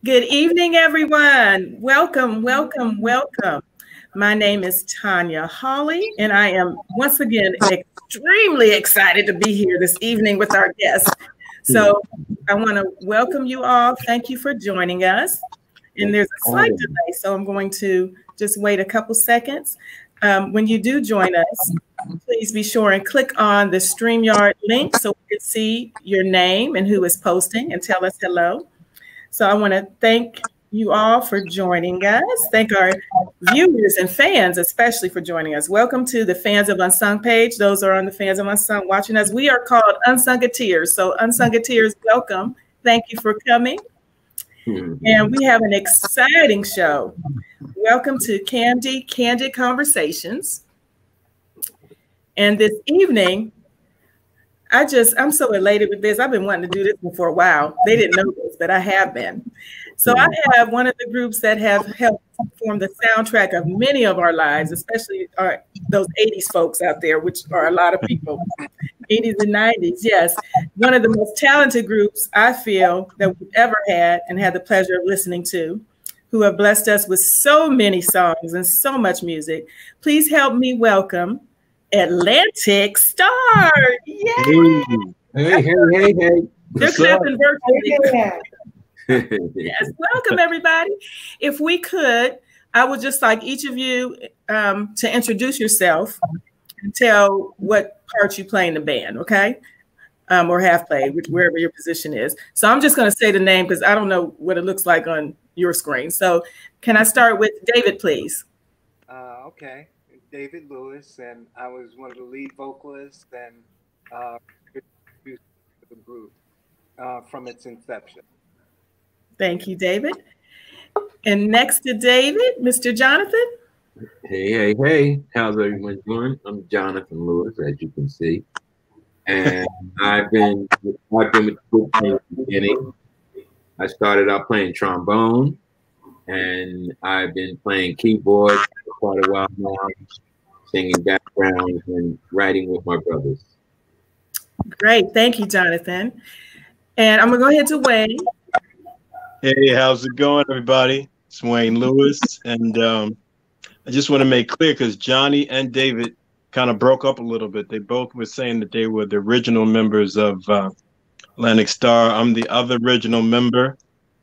Good evening, everyone. Welcome, welcome, welcome. My name is Tanya Hawley, and I am once again extremely excited to be here this evening with our guests. So I want to welcome you all. Thank you for joining us. And there's a slight delay, so I'm going to just wait a couple seconds. When you do join us, please be sure and click on the StreamYard link so we can see your name and who is posting and tell us hello. So I want to thank you all for joining us. Thank our viewers and fans, especially for joining us. Welcome to the Fans of Unsung page. Those are on the Fans of Unsung watching us. We are called Unsungateers. So Unsungateers, welcome. Thank you for coming. And we have an exciting show. Welcome to Candid Conversations. And this evening, I'm so elated with this. I've been wanting to do this for a while. They didn't know this, but I have been. So I have one of the groups that have helped form the soundtrack of many of our lives, especially those 80s folks out there, which are a lot of people. 80s and 90s, yes. One of the most talented groups I feel that we've ever had and had the pleasure of listening to, who have blessed us with so many songs and so much music. Please help me welcome Atlantic Starr. Yay! Hey. They're clapping virtually. Yes, welcome everybody. If we could, I would just like each of you to introduce yourself and tell what part you play in the band, okay? Or have played, wherever your position is. So I'm just going to say the name because I don't know what it looks like on your screen. So can I start with David, please? Okay. David Lewis, and I was one of the lead vocalists and produced the group from its inception. Thank you, David. And next to David, Mr. Jonathan. Hey. How's everyone doing? I'm Jonathan Lewis, as you can see. And I've been with the group from the beginning. I started out playing trombone, and I've been playing keyboard for quite a while now, singing backgrounds and writing with my brothers. Great. Thank you, Jonathan. And I'm going to go ahead to Wayne. Hey, how's it going, everybody? It's Wayne Lewis. And I just want to make clear, because Johnny and David kind of broke up a little bit. They both were saying that they were the original members of Atlantic Starr. I'm the other original member.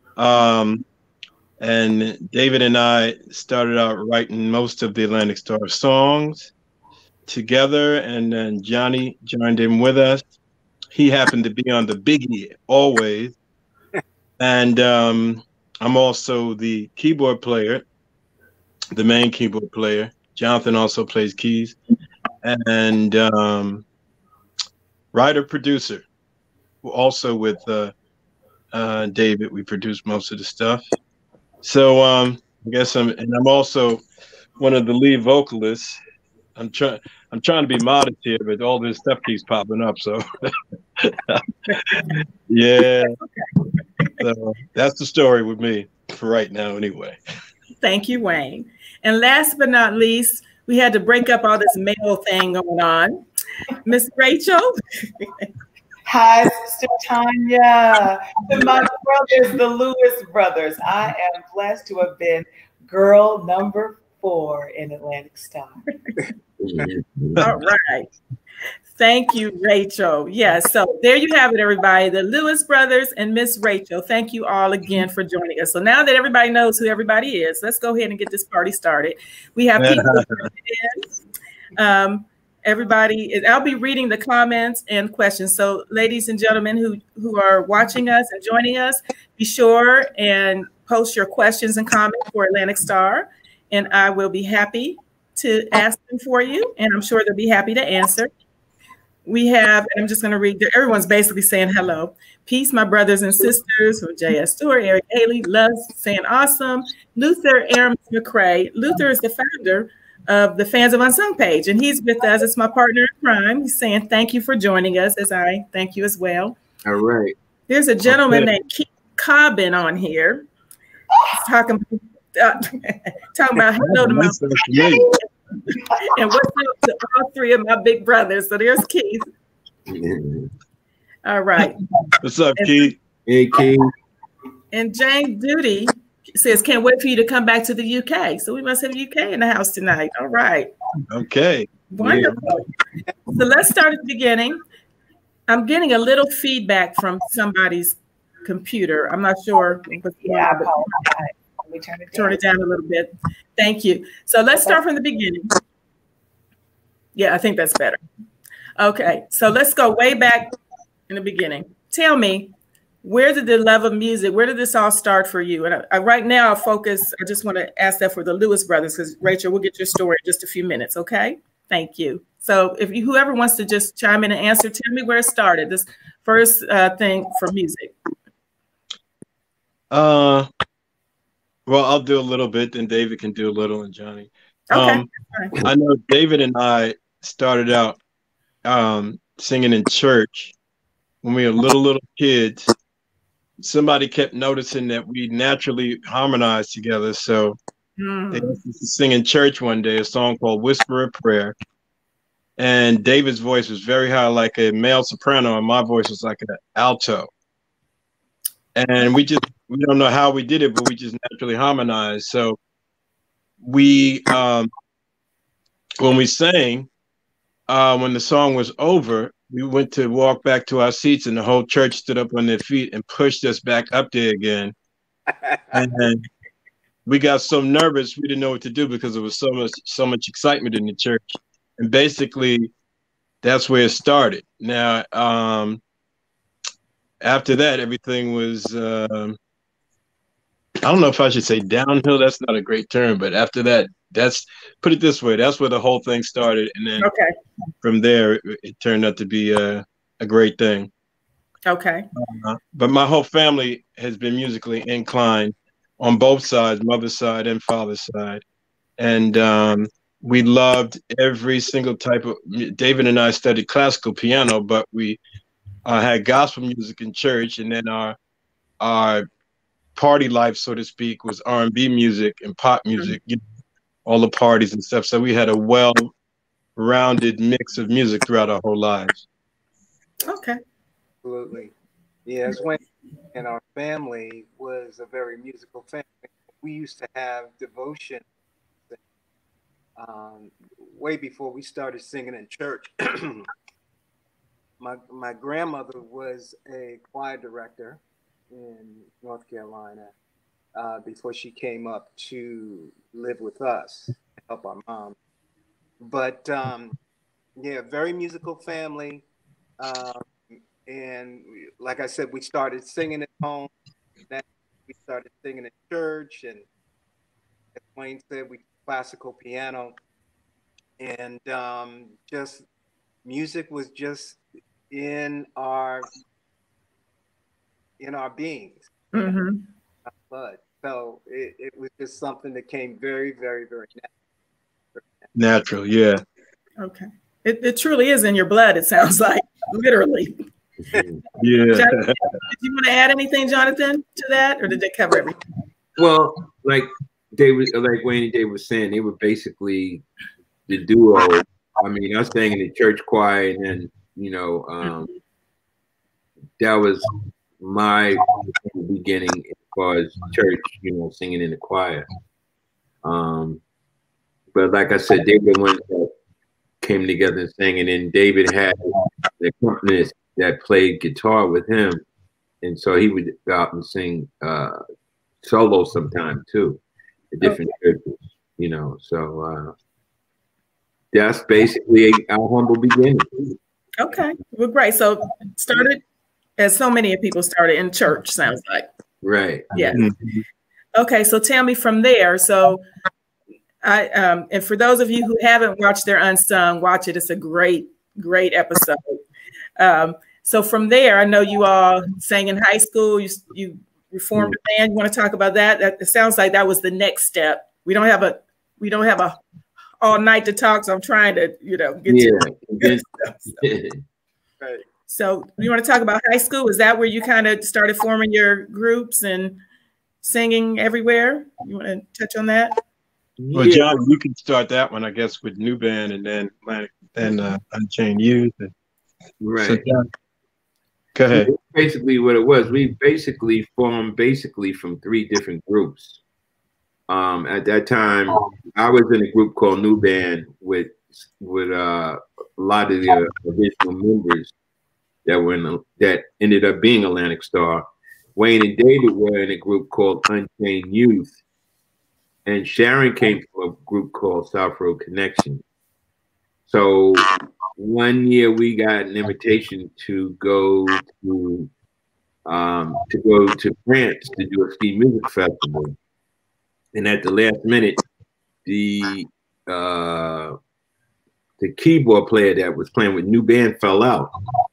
And David and I started out writing most of the Atlantic Starr songs together, and then Johnny joined in with us. He happened to be on the biggie always. And I'm also the keyboard player, the main keyboard player. Jonathan also plays keys. And writer-producer, also with David. We produce most of the stuff. So I guess I'm also one of the lead vocalists. I'm trying to be modest here, but all this stuff keeps popping up. So yeah. So that's the story with me for right now, anyway. Thank you, Wayne. And last but not least, we had to break up all this male thing going on. Miss Rachel. Hi, Sister Tanya. To my brothers, the Lewis brothers. I am blessed to have been girl number 4 in Atlantic Starr. All right. Thank you, Rachel. Yes, so there you have it, everybody. The Lewis brothers and Miss Rachel. Thank you all again for joining us. So now that everybody knows who everybody is, let's go ahead and get this party started. We have people in. Everybody, I'll be reading the comments and questions. So ladies and gentlemen who are watching us and joining us, be sure and post your questions and comments for Atlantic Starr, and I will be happy to ask them for you, and I'm sure they'll be happy to answer. We have, and I'm just going to read, everyone's basically saying hello. Peace, my brothers and sisters, from J.S. Stewart, Eric Haley, loves saying awesome. Luther Aramis McCrae. Luther is the founder of the Fans of Unsung page, and he's with us. It's my partner in crime. He's saying thank you for joining us, as I thank you as well. All right. There's a gentleman named Keith Cobbin on here. He's talking about hello to my and what's up to all 3 of my big brothers. So there's Keith. All right. What's up, Keith? Hey, Keith. And Jane Duty says, can't wait for you to come back to the UK. So we must have UK in the house tonight. All right. Okay. Wonderful. Yeah. So let's start at the beginning. I'm getting a little feedback from somebody's computer. I'm not sure. Yeah, let me turn it down a little bit. Thank you. So let's start from the beginning. Yeah, I think that's better. Okay, so let's go way back in the beginning. Tell me, where did the love of music, where did this all start for you? And right now, I just want to ask that for the Lewis brothers, because Rachel, we'll get your story in just a few minutes, okay? Thank you. So if whoever wants to just chime in and answer, tell me where it started, this first thing for music. Well, I'll do a little bit, then David can do a little, and Johnny. Okay. I know David and I started out singing in church when we were little kids. Somebody kept noticing that we naturally harmonized together, so they asked us to sing in church one day a song called "Whisper a Prayer," and David's voice was very high, like a male soprano, and my voice was like an alto. And we don't know how we did it, but we just naturally harmonized. So we, when we sang, when the song was over, we went to walk back to our seats, and the whole church stood up on their feet and pushed us back up there again. And we got so nervous, we didn't know what to do because there was so much excitement in the church. And basically, that's where it started. Now, after that, everything was, I don't know if I should say downhill. That's not a great term, but after that, put it this way, that's where the whole thing started. And then from there, it turned out to be a great thing. Okay. But my whole family has been musically inclined on both sides, mother's side and father's side. And we loved every single type of, David and I studied classical piano, but we had gospel music in church, and then our party life, so to speak, was R&B music and pop music, you know, all the parties and stuff. So we had a well-rounded mix of music throughout our whole lives. Okay. Absolutely. Yes, when and our family was a very musical family. We used to have devotion way before we started singing in church. My grandmother was a choir director in North Carolina before she came up to live with us, help our mom. But yeah, very musical family. And like I said, we started singing at home. Then we started singing at church, and as Wayne said, we classical piano, and just music was just in our beings, our blood. So it was just something that came very, very, very natural. Yeah. Okay. It truly is in your blood. It sounds like, literally. Yeah. Jonathan, did you want to add anything, Jonathan, to that, or did they cover everything? Well, like Wayne and David was saying, they were basically the duo. I mean, I was sang in the church choir, and then that was my beginning as far as church, singing in the choir. But like I said, David went came together and sang, and then David had the accompanist that played guitar with him, and so he would go out and sing solo sometime too, at different churches, So that's basically our humble beginning. Okay, well, great. So started as so many people started in church. Sounds like. Right. Yeah. Okay, so tell me from there. So and for those of you who haven't watched They're Unsung, watch it. It's a great episode. So from there, I know you all sang in high school. You reformed a band. You want to talk about that? It sounds like that was the next step. We don't have a all night to talk, so I'm trying to get to good stuff. Right. So you want to talk about high school? Is that where you kind of started forming your groups and singing everywhere? You want to touch on that? Well, John, you can start that one, I guess, with New Band, and then Unchained Youth. Right. Go ahead. Basically, what it was, we basically formed from 3 different groups. At that time, I was in a group called New Band with a lot of the original members that ended up being Atlantic Star. Wayne and David were in a group called Unchained Youth, and Sharon came from a group called South Road Connection. So one year we got an invitation to go to France to do a ski music festival, and at the last minute, the keyboard player that was playing with New Band fell out,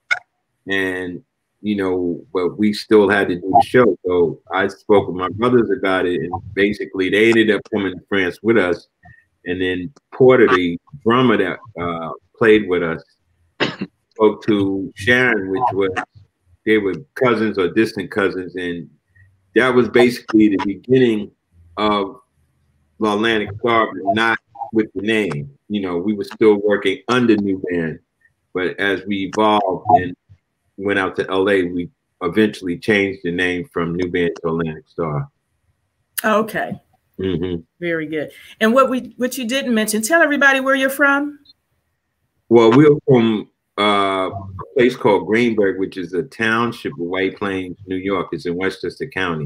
and but we still had to do the show. So I spoke with my brothers about it, and basically they ended up coming to France with us. And then Porter, the drummer that played with us, spoke to Sharon, they were cousins or distant cousins, and that was basically the beginning of the Atlantic Star, but not with the name. We were still working under New Band, but as we evolved and went out to LA, we eventually changed the name from New Band to Atlantic Star. Okay. Very good. And what you didn't mention, tell everybody where you're from. Well, we're from a place called Greenburgh, which is a township of White Plains, New York. It's in Westchester County.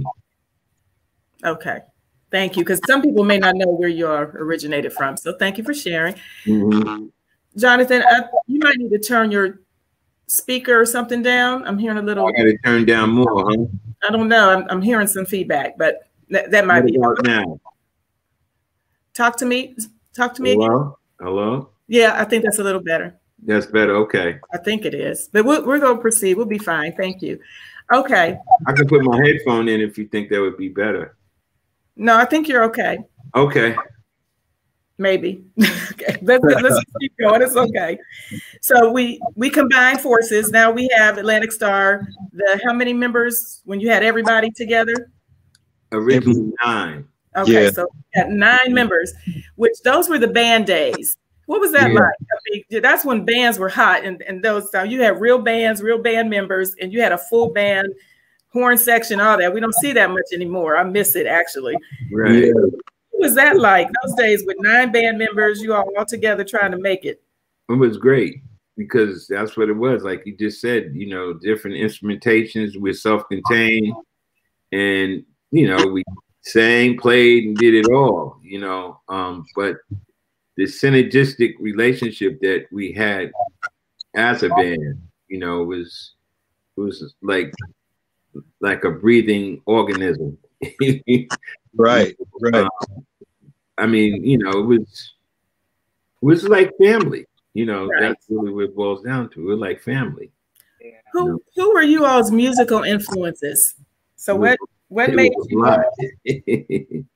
Okay. Thank you. Because some people may not know where you're originated from. So thank you for sharing. Jonathan, you might need to turn your speaker or something down. I'm hearing a little. I got to turn down more, huh? I don't know. I'm hearing some feedback, but that might be. What about now? Talk to me. Hello? Hello? Yeah, I think that's a little better. That's better. Okay. I think it is. But we're going to proceed. We'll be fine. Thank you. Okay. I can put my headphone in if you think that would be better. No, I think you're okay. Okay. Maybe. Okay. Let's keep going. It's okay. So we combined forces. Now we have Atlantic Star. How many members when you had everybody together? Originally 9. Okay, yeah. So we had 9 members, which those were the band days. What was that like? I mean, that's when bands were hot, and those times you had real bands, real band members, and you had a full band, horn section, all that. We don't see that much anymore. I miss it actually. Right. What was that like? Those days with 9 band members, you all together trying to make it. It was great because that's what it was. Like you just said, different instrumentations. We're self-contained, and we sang, played, and did it all. But the synergistic relationship that we had as a band, was like a breathing organism. Right. I mean, it was like family. Right. That's really what it boils down to. We're like family. Who were you all's musical influences? So what made you?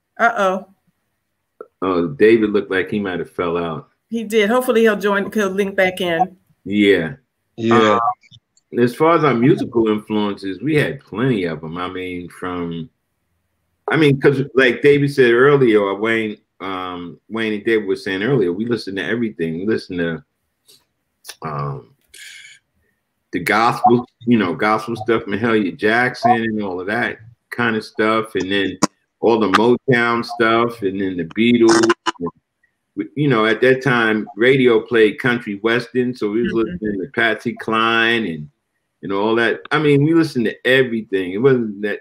Oh, David looked like he might have fell out. He did. Hopefully he'll link back in. Yeah. As far as our musical influences, we had plenty of them. Because like David said earlier, or Wayne and David were saying earlier, we listened to everything. We listened to the gospel, gospel stuff, Mahalia Jackson and all of that kind of stuff. And then all the Motown stuff, and then the Beatles. At that time, radio played country western, so we was listening to Patsy Cline and all that. I mean, we listened to everything. It wasn't that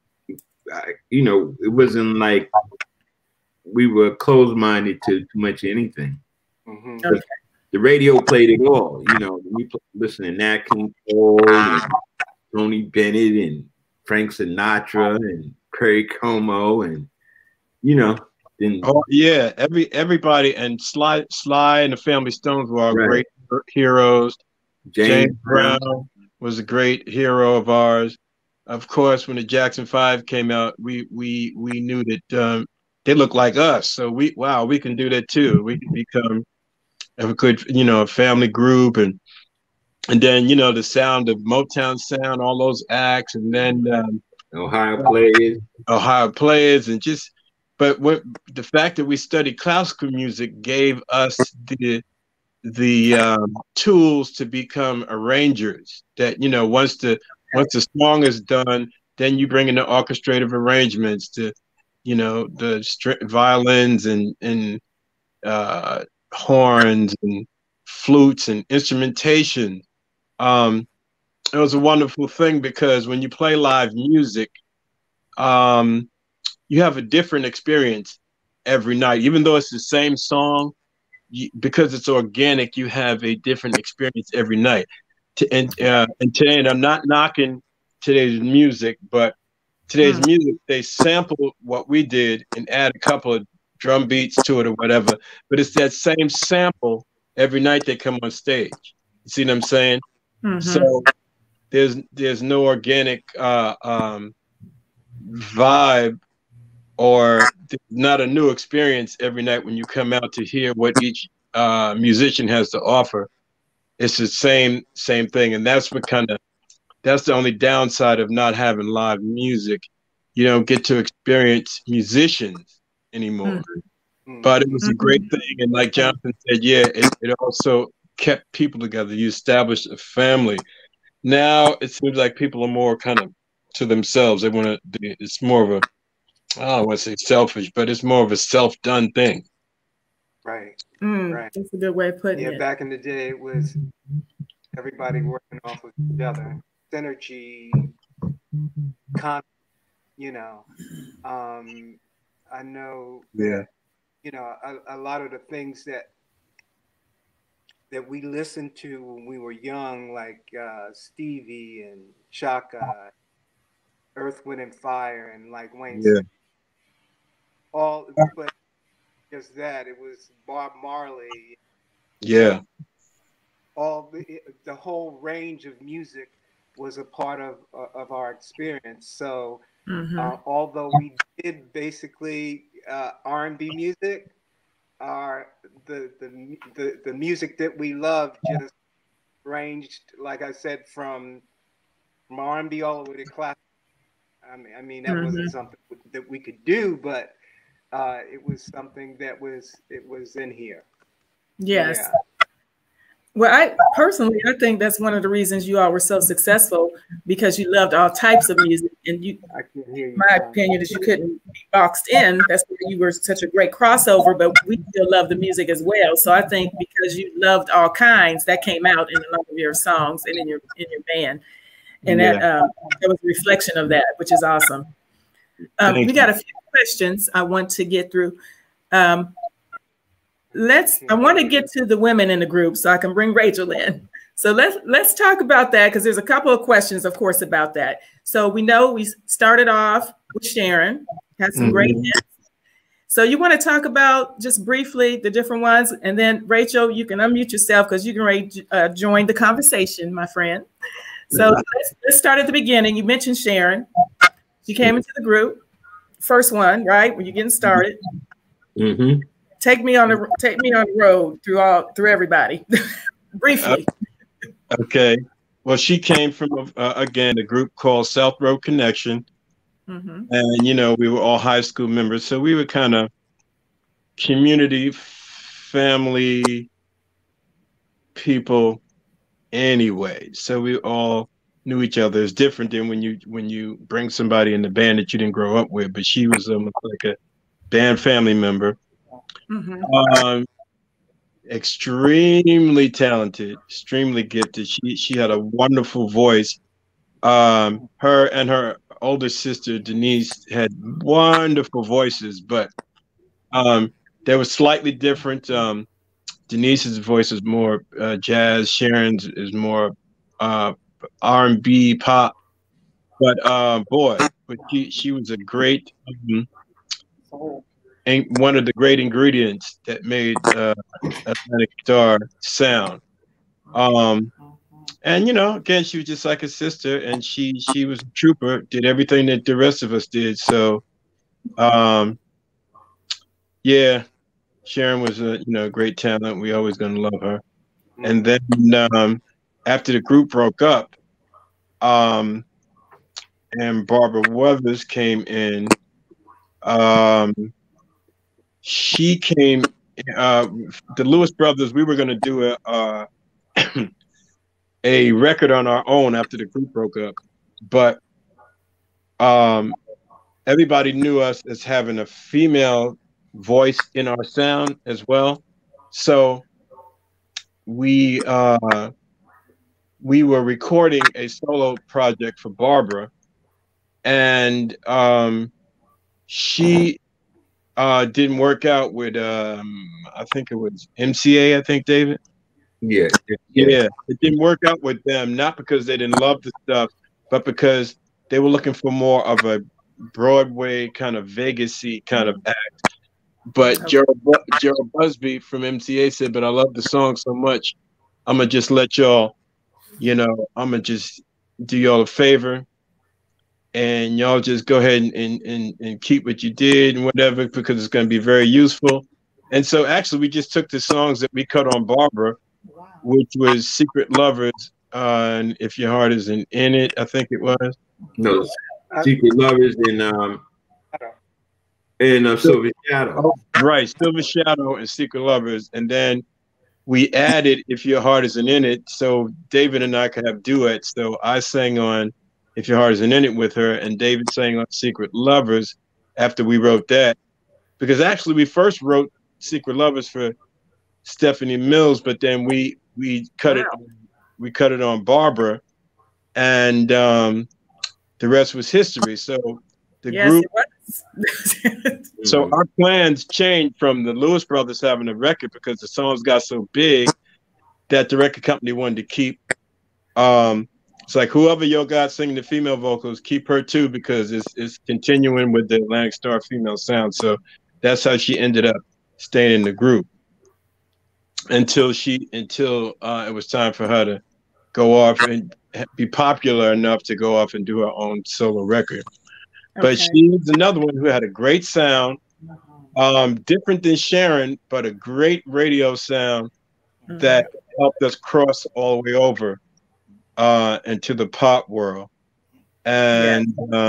it wasn't like we were closed-minded to too much anything. Okay. The radio played it all. We listened to Nat King Cole and Tony Bennett and Frank Sinatra and Perry Como, and everybody, and Sly and the Family Stones were our great heroes. James Brown was a great hero of ours. Of course, when the Jackson 5 came out, we knew that they looked like us. So we can do that too. We can become a family group, and then the sound of Motown sound, all those acts, and then Ohio players, and but the fact that we studied classical music gave us the tools to become arrangers. That, you know, once the song is done, then you bring in the orchestrative arrangements, to, you know, the violins and horns and flutes and instrumentation. It was a wonderful thing, because when you play live music, you have a different experience every night, even though it's the same song. Because it's organic, you have a different experience every night. And today, and I'm not knocking today's music, but today's music, they sample what we did and add a couple of drum beats to it or whatever. But it's that same sample every night they come on stage. You see what I'm saying? So there's no organic vibe, or not a new experience every night when you come out to hear what each musician has to offer. It's the same thing, and that's the only downside of not having live music. You don't get to experience musicians anymore. But it was a great thing, and like Jonathan said, yeah, it also kept people together. You established a family. Now it seems like people are more kind of to themselves. They want to. It's more of a, I don't want to say selfish, but it's more of a self-done thing. Right. Right. That's a good way of putting it. Yeah, back in the day, it was everybody working off of each other. Synergy, you know. I know that, you know, a lot of the things that we listened to when we were young, like Stevie and Chaka, Earth, Wind and Fire, and like Wayne said, all, but just that, it was Bob Marley. Yeah. All the whole range of music was a part of our experience. So although we did basically R&B music, the music that we loved just ranged, like I said, from R&B all the way to classic. I mean that wasn't something that we could do, but it was something that was in here. Yes. Yeah. Well, I think that's one of the reasons you all were so successful, because you loved all types of music, and my opinion is you couldn't be boxed in. That's why you were such a great crossover, but we still love the music as well. So I think because you loved all kinds, that came out in a lot of your songs and in your band, and that was a reflection of that, which is awesome. We got a few questions I want to get through. I want to get to the women in the group so I can bring Rachel in. So let's talk about that, because there's a couple of questions, of course, about that. So we know we started off with Sharon, had some great hits. So you want to talk about just briefly the different ones, and then Rachel, you can unmute yourself because you can join the conversation, my friend. So let's start at the beginning. You mentioned Sharon. She came into the group, first one, right? When you're getting started. Take me on the road through everybody, briefly. Okay. Well, she came from again a group called South Road Connection, and you know we were all high school members, so we were kind of community, family people anyway. So we all knew each other. It's different than when you bring somebody in the band that you didn't grow up with. But she was like a band family member. Extremely talented, extremely gifted. She had a wonderful voice. Her and her older sister Denise had wonderful voices, but they were slightly different. Denise's voice is more jazz. Sharon's is more R&B pop. But she was a great. And one of the great ingredients that made Atlantic Star sound. And you know, again, she was just like a sister, and she was a trooper, did everything that the rest of us did. So yeah, Sharon was a great talent. We always gonna love her. And then after the group broke up, and Barbara Weathers came in, she came the Lewis Brothers, we were going to do a record on our own after the group broke up, but everybody knew us as having a female voice in our sound as well. So we were recording a solo project for Barbara, and she didn't work out with I think it was MCA, I think, David. Yeah. It didn't work out with them, not because they didn't love the stuff, but because they were looking for more of a Broadway kind of Vegas-y kind of act. But Gerald Busby from MCA said, "But I love the song so much, I'm gonna just let y'all, I'm gonna just do y'all a favor, and y'all just go ahead and keep what you did and whatever, because it's gonna be very useful." And so actually we just took the songs that we cut on Barbara, which was Secret Lovers, and If Your Heart Isn't In It, I think it was. No, Secret Lovers and Silver Shadow. Right, Silver Shadow and Secret Lovers. And then we added If Your Heart Isn't In It, so David and I could have duets. So I sang on If Your Heart Isn't In It with her, and David sang on Secret Lovers after we wrote that. Because actually we first wrote Secret Lovers for Stephanie Mills, but then we cut it on Barbara, and the rest was history. So the group, so our plans changed from the Lewis Brothers having a record because the songs got so big that the record company wanted to keep. It's like whoever y'all got singing the female vocals, keep her too, because it's continuing with the Atlantic Star female sound. So that's how she ended up staying in the group until it was time for her to go off and be popular enough to go off and do her own solo record. Okay. But she's another one who had a great sound, different than Sharon, but a great radio sound that helped us cross all the way over into the pop world. And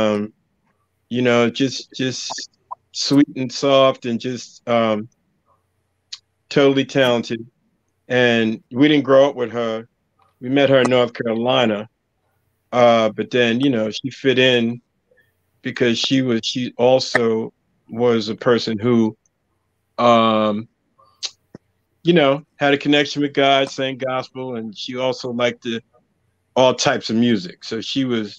just sweet and soft and just totally talented. And we didn't grow up with her. We met her in North Carolina, but then she fit in because she also was a person who had a connection with God, sang gospel, and she also liked all types of music. So she was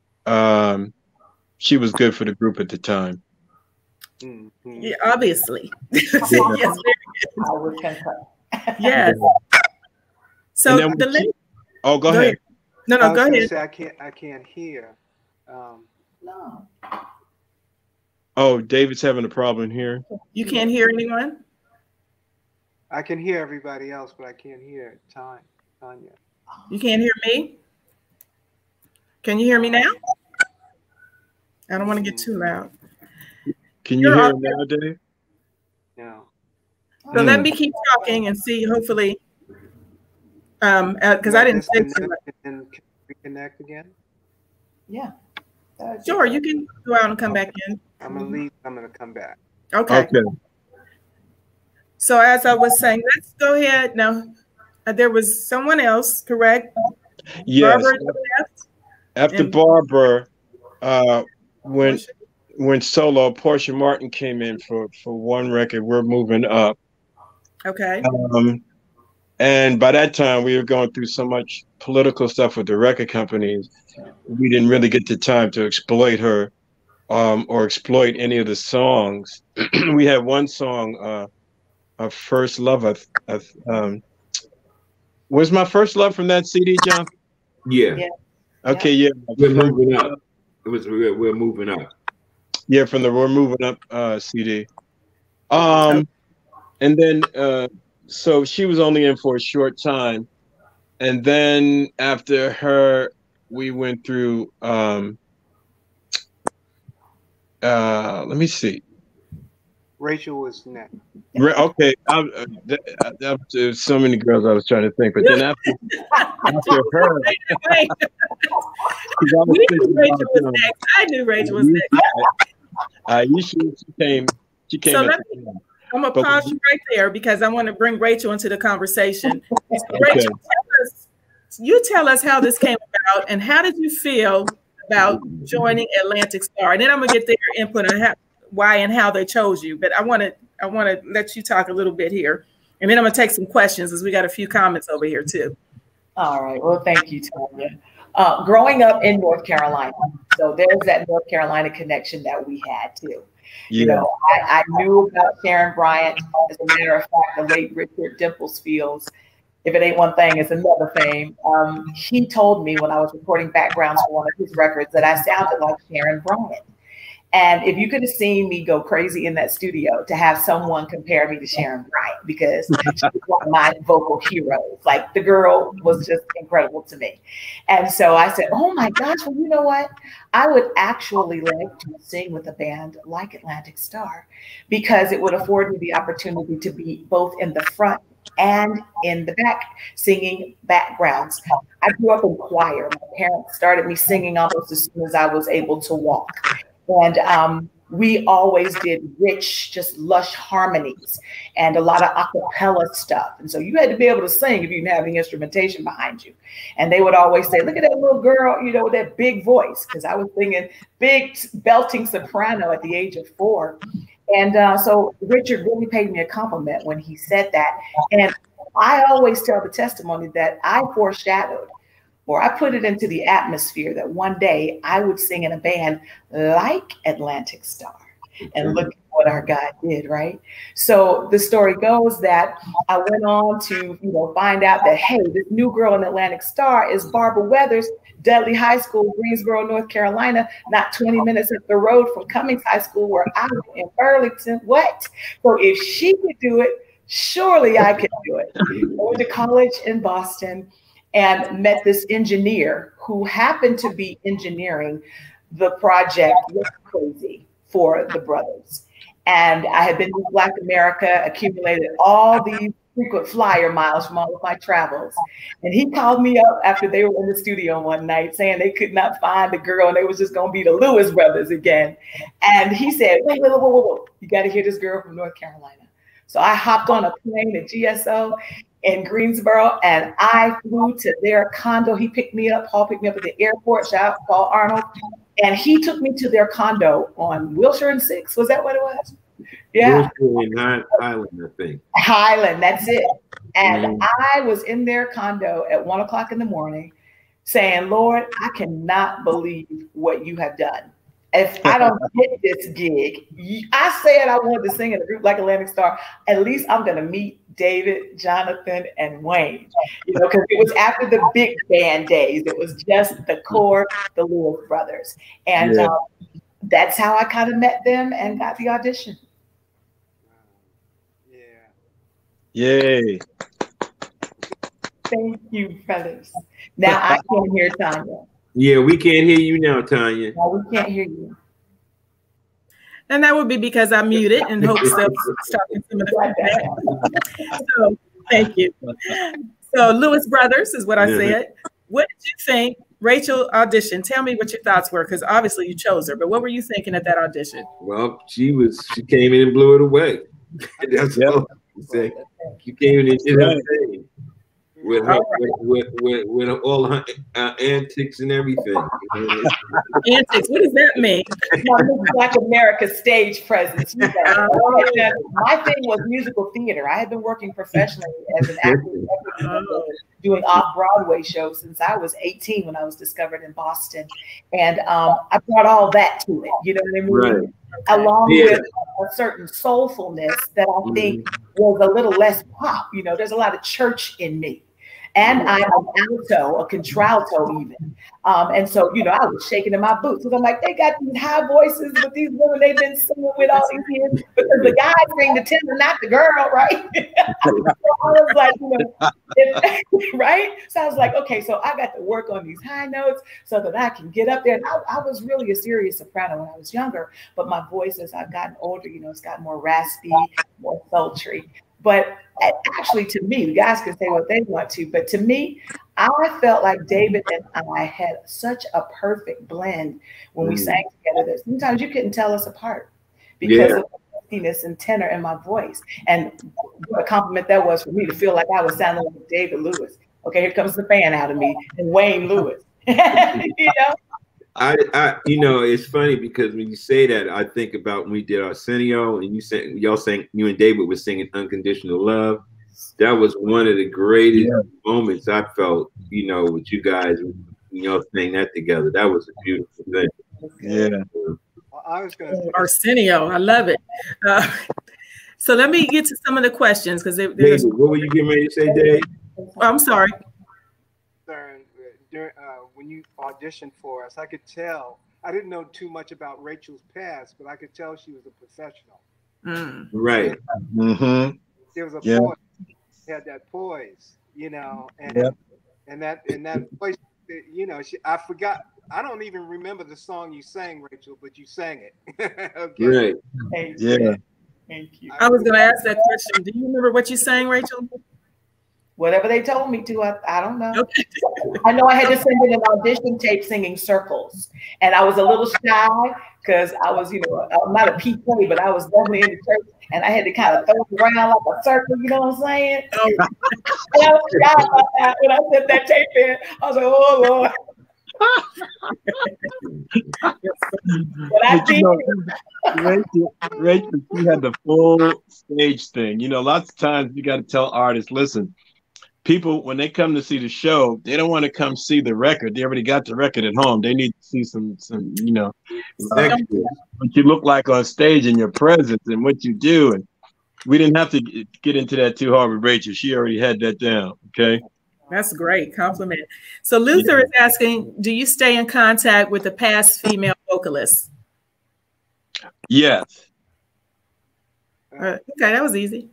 good for the group at the time. Yeah, obviously. Yes, very good. Yes. So go ahead. No, go ahead. Say, I can't hear. No. Oh, David's having a problem here. You can't hear anyone? I can hear everybody else, but I can't hear Tanya. You can't hear me? Can you hear me now? I don't want to get too loud. Can you hear him now, Dave? No. So let me keep talking and see, hopefully, because I didn't say too much. And reconnect again? Yeah. Sure, you can go out and come back in. I'm going to leave. I'm going to come back. Okay. So as I was saying, let's go ahead. Now, there was someone else, correct? Yes. After Barbara went solo, Portia Martin came in for one record, We're Moving Up. Okay. And by that time, we were going through so much political stuff with the record companies. We didn't really get the time to exploit her or exploit any of the songs. We had one song, First Love. Was My First Love from that CD, John? Yeah. Okay, yeah. We're Moving Up. It was We're Moving Up. Yeah, from the We're Moving Up CD. And then, so she was only in for a short time. And then after her, we went through, let me see. Rachel was next. Okay, there's so many girls I was trying to think, but then after her, I knew Rachel was next. She came. So I'm gonna pause you right there because I want to bring Rachel into the conversation. So Rachel, you tell us how this came about and how did you feel about joining Atlantic Starr? And then I'm gonna get their input on why and how they chose you. But I want to let you talk a little bit here, and then I'm gonna take some questions as we got a few comments over here too. All right. Well, thank you, Tanya. Growing up in North Carolina, so there's that North Carolina connection that we had too. Yeah. You know, I knew about Sharon Bryant. As a matter of fact, the late Richard Dimples Fields. If it ain't one thing, it's another fame. He told me when I was recording backgrounds for one of his records that I sounded like Sharon Bryant. And if you could have seen me go crazy in that studio to have someone compare me to Sharon Bryant, because she was one of my vocal heroes. Like, the girl was just incredible to me. And so I said, oh my gosh, well, you know what? I would actually like to sing with a band like Atlantic Starr, because it would afford me the opportunity to be both in the front and in the back, singing backgrounds. I grew up in choir. My parents started me singing almost as soon as I was able to walk. And we always did rich, just lush harmonies and a lot of a cappella stuff. And so you had to be able to sing if you didn't have the instrumentation behind you. And they would always say, look at that little girl, you know, with that big voice, because I was singing big belting soprano at the age of 4. And so Richard really paid me a compliment when he said that. And I always tell the testimony that I foreshadowed, or I put it into the atmosphere, that one day I would sing in a band like Atlantic Starr. And look at what our God did, right? So the story goes that I went on to, you know, find out that, hey, this new girl in Atlantic Starr is Barbara Weathers, Dudley High School, Greensboro, North Carolina, not 20 minutes up the road from Cummings High School, where I was in Burlington. What? So if she could do it, surely I could do it. I went to college in Boston and met this engineer who happened to be engineering the project What's Crazy for the brothers. And I had been to Black America, accumulated all these frequent flyer miles from all of my travels. And he called me up after they were in the studio one night saying they could not find the girl and they was just gonna be the Lewis brothers again. And he said, wait, you gotta hear this girl from North Carolina. So I hopped on a plane at GSO in Greensboro and I flew to their condo. He picked me up, Paul picked me up at the airport, shout out to Paul Arnold. And he took me to their condo on Wilshire and 6th. Was that what it was? Yeah. Highland, I think. Highland, that's it. And I was in their condo at 1 o'clock in the morning saying, Lord, I cannot believe what you have done. If I don't get this gig, I said I wanted to sing in a group like Atlantic Starr. At least I'm going to meet David, Jonathan, and Wayne, you know, because it was after the big band days. It was just the core, the Lewis brothers. And that's how I kind of met them and got the audition. Yay. Thank you, fellas. Now I can't hear Tanya. Yeah, we can't hear you now, Tanya. No, we can't hear you. And that would be because I muted and hope so starting some of the feedback. So thank you. So Lewis Brothers is what I said. What did you think? Rachel audition. Tell me what your thoughts were, because obviously you chose her, but what were you thinking at that audition? Well, she came in and blew it away. That's all I say. She came in and did her thing. With all her antics and everything. Antics, what does that mean? Black America stage presence. My thing was musical theater. I had been working professionally as an actor, doing off-Broadway shows since I was 18 when I was discovered in Boston. And I brought all that to it, you know what I mean? Right. Along with a certain soulfulness that I think was a little less pop. You know, there's a lot of church in me. And I'm an alto, a contralto even. And so, you know, I was shaking in my boots because I'm like, they got these high voices with these women they've been singing with all these years because the guys sing the tenor, not the girl, right? So I was like, you know, right? So I was like, okay, so I got to work on these high notes so that I can get up there. And I was really a serious soprano when I was younger, but my voice as I've gotten older, you know, it's gotten more raspy, more sultry. But actually, to me, the guys can say what they want to, but to me, I felt like David and I had such a perfect blend when we sang together that sometimes you couldn't tell us apart because of pithiness and tenor in my voice. And what a compliment that was for me to feel like I was sounding like David Lewis. Okay, here comes the fan out of me and Wayne Lewis. You know? You know, it's funny because when you say that, I think about when we did Arsenio and you and David were singing Unconditional Love. That was one of the greatest moments I felt, you know, with you guys, you know, saying that together. That was a beautiful thing. Yeah. I was going to Arsenio, I love it. So let me get to some of the questions because David, what were you getting ready to say, Dave? Oh, I'm sorry. When you auditioned for us, I could tell. I didn't know too much about Rachel's past, but I could tell she was a professional. Right. Mm-hmm. There was a poise. Had that poise, you know, and that voice, you know. I forgot. I don't even remember the song you sang, Rachel, but you sang it. Okay. Right. Yeah. Thank you. I was going to ask that question. Do you remember what you sang, Rachel? Whatever they told me to, I don't know. Okay. I know I had to send in an audition tape singing Circles. And I was a little shy because I was, you know, I'm not a PK, but I was definitely in the church. And I had to kind of throw it around like a circle, you know what I'm saying? And I was shy about that. When I sent that tape in, I was like, oh, Lord. But I think Rachel, she had the full stage thing. You know, lots of times you got to tell artists, listen, people, when they come to see the show, they don't want to come see the record. They already got the record at home. They need to see some you know, what you look like on stage and your presence and what you do. And we didn't have to get into that too hard with Rachel. She already had that down. Okay. That's great. Compliment. So Luther is asking, do you stay in contact with the past female vocalists? Yes. Okay, that was easy.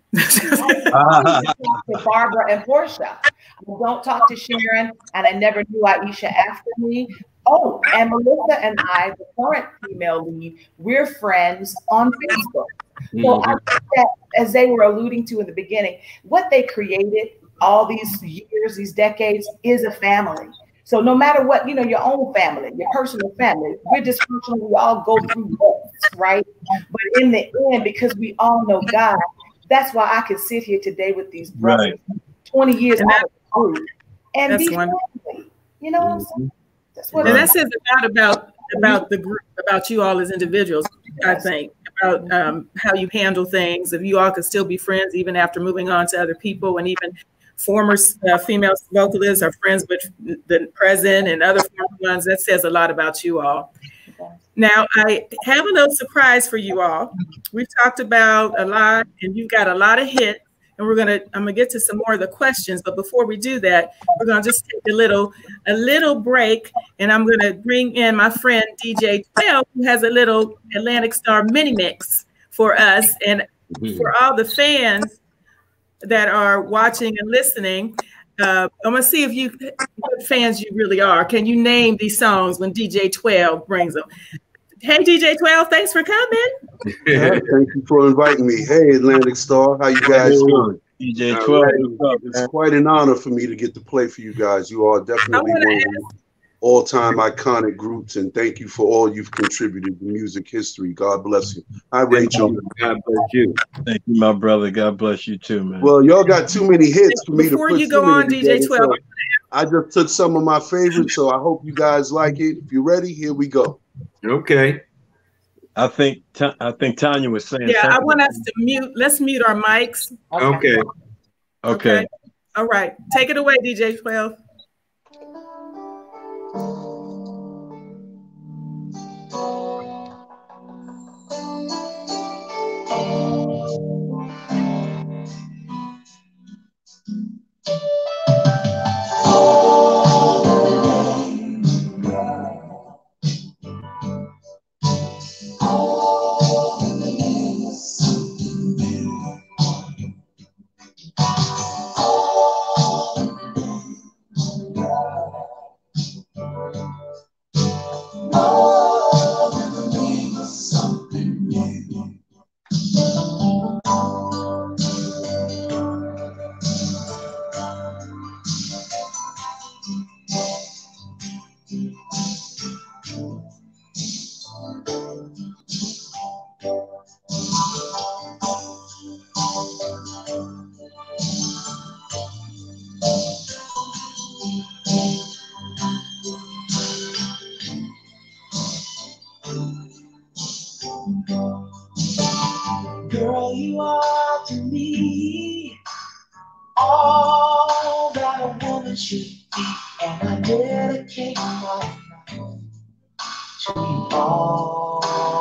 Barbara and Portia. I don't talk to Sharon, and I never knew Aisha after me. Oh, and Melissa and I, the current female lead, we're friends on Facebook. So I think that, as they were alluding to in the beginning, what they created all these years, these decades, is a family. So no matter what, you know, your own family, your personal family, we're dysfunctional, we all go through this, right? But in the end, because we all know God, that's why I can sit here today with these brothers, 20 years out of the group, and be family. You know what I'm saying? That's what. And that says a lot about the group, about you all as individuals, I think, about how you handle things. If you all could still be friends even after moving on to other people, and even former female vocalists are friends with the present and other former ones, that says a lot about you all. Now, I have a little surprise for you all. We've talked about a lot, and you've got a lot of hits, and I'm gonna get to some more of the questions. But before we do that, we're gonna just take a little break, and I'm gonna bring in my friend DJ 12, who has a little Atlantic Star mini mix for us, and for all the fans that are watching and listening. I'm gonna see what fans you really are. Can you name these songs when DJ 12 brings them? Hey, DJ 12, thanks for coming. Thank you for inviting me. Hey, Atlantic Star, how you guys doing? DJ 12, it's quite an honor for me to get to play for you guys. You are definitely one of the all-time iconic groups, and thank you for all you've contributed to music history. God bless you. Hi, Rachel. God bless you. Thank you, my brother. God bless you too, man. Well, y'all got too many hits for me to put. Before you go on, DJ 12, so I just took some of my favorites, so I hope you guys like it. If you're ready, here we go. Okay. I think Tanya was saying. Yeah, I want us to mute. Let's mute our mics. Okay. All right. Take it away, DJ 12. be all that a woman should be, and I dedicate my life to you all.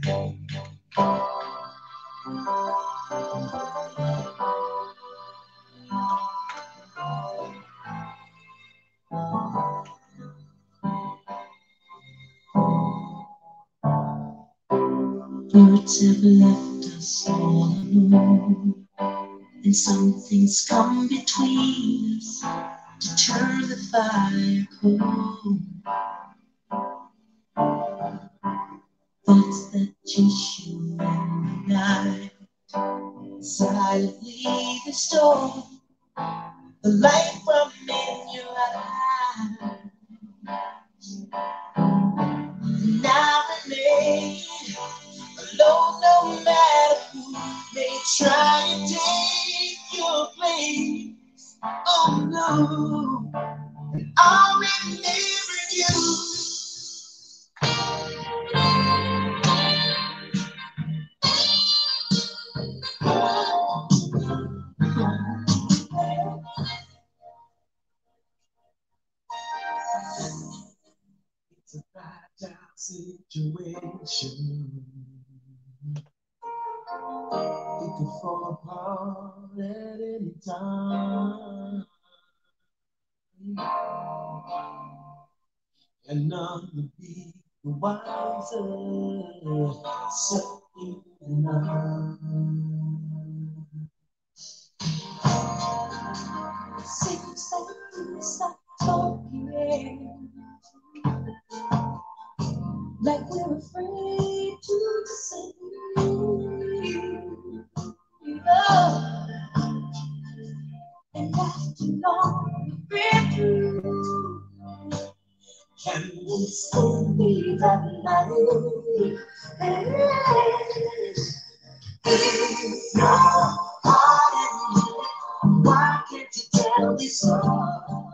Birds have left us all alone, and some things come between us to turn the fire cold. Thoughts that just you and I silently restore the light from in your eyes. Now and then, alone, no matter who may try and take your place. Oh no, I'll remember you. It's a fragile situation. It could fall apart at any time, and none would be the wiser except you and I. It seems that we stop talking, like we're afraid to say. And after long we've been through, can we still be that night? It's not hard. Why can't you tell me so?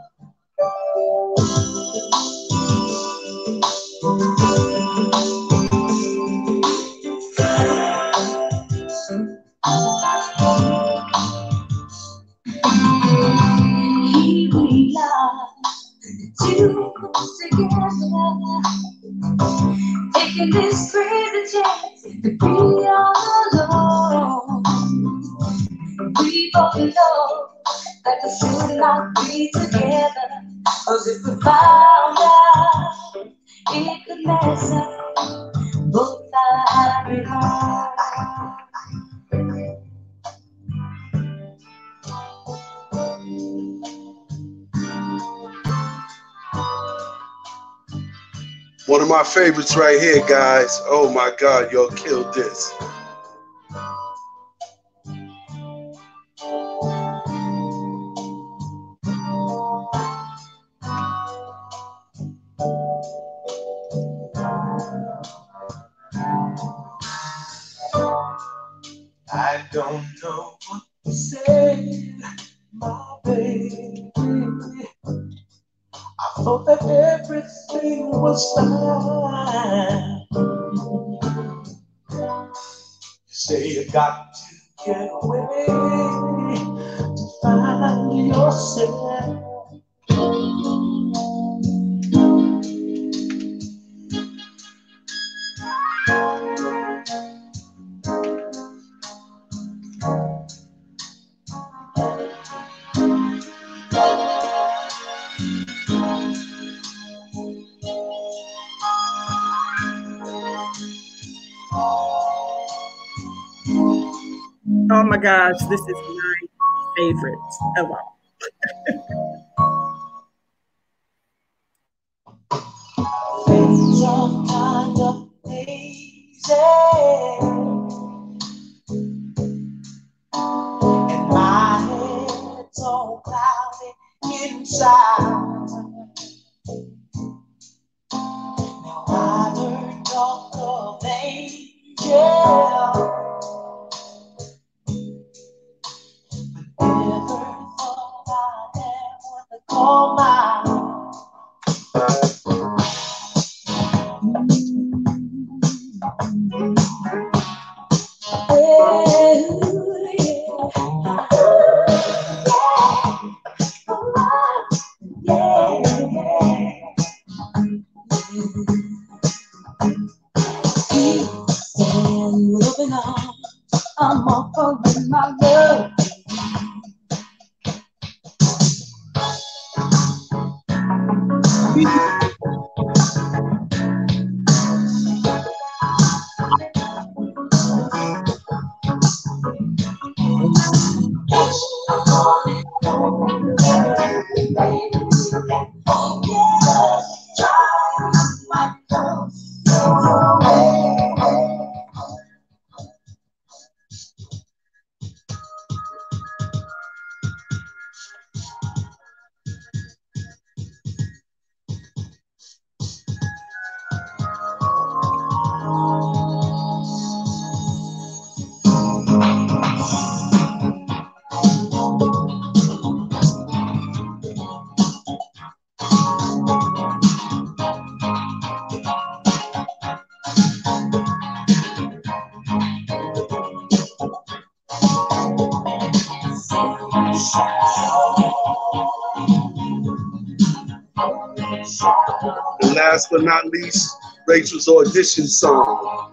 Two together, taking this crazy chance to be all alone. We both know that we should not be together, 'cause if we found out, it could mess up both our happy hearts. One of my favorites right here, guys. Oh my God, y'all killed this. I don't know what to say, my baby. I thought that everything was fine. You say you got to get away to find yourself. Oh my gosh, this is my favorite of all. Things are kind of hazy, and my head's all cloudy inside. Now I learned talk of angels, never thought I'd ever call mine. last but not least, Rachel's audition song.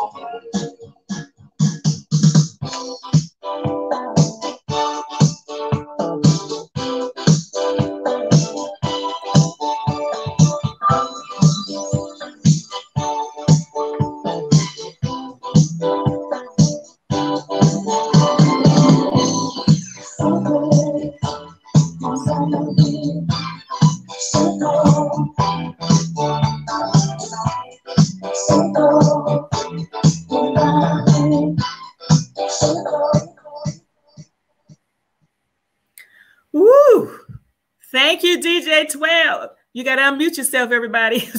Woo! Thank you, DJ 12. You got to unmute yourself, everybody.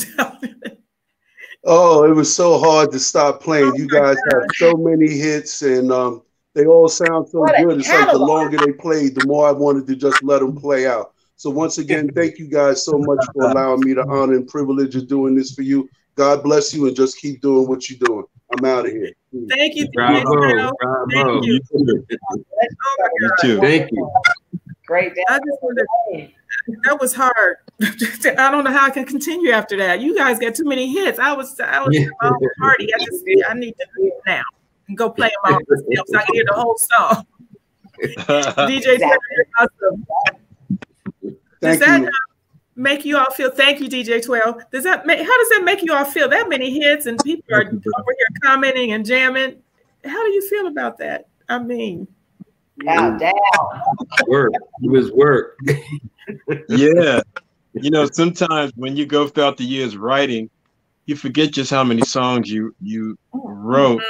Oh, it was so hard to stop playing. You guys have so many hits, and they all sound so good. It's like the longer they played, the more I wanted to just let them play out. So once again, thank you guys so much for allowing me the honor and privilege of doing this for you. God bless you, and just keep doing what you're doing. I'm out of here. Thank you, DJ 12. Thank you. You too. Thank you. Great. That was hard. I don't know how I can continue after that. You guys got too many hits. I was in my own party. I need to leave now and go play them all myself so I can hear the whole song. DJ, awesome. Does that make you all feel? Thank you, DJ 12. How does that make you all feel? That many hits and people are over here commenting and jamming. How do you feel about that? I mean, down. Work. It was work. Yeah. You know, sometimes when you go throughout the years writing, you forget just how many songs you wrote.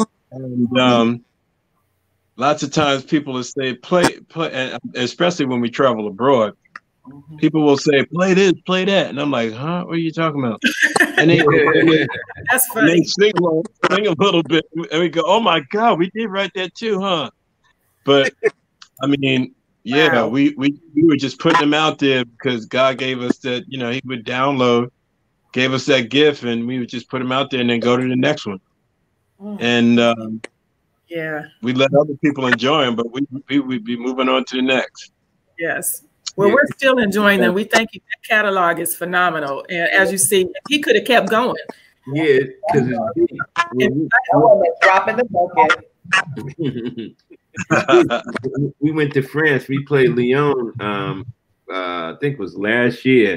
And lots of times people will say, play, and especially when we travel abroad, people will say, play this, play that. And I'm like, huh? What are you talking about? And that's funny. And they sing a little bit. And we go, oh my God, we did write that too, huh? But I mean, yeah, wow. we were just putting them out there because God gave us that, you know, he would download, gave us that gift, and we would just put them out there and then go to the next one. And yeah, we let other people enjoy them, but we'd be moving on to the next. Yes. Well, we're still enjoying them. We think that catalog is phenomenal. And as you see, he could have kept going. Yeah, because dropping the bucket. We went to France. We played Lyon, I think it was last year.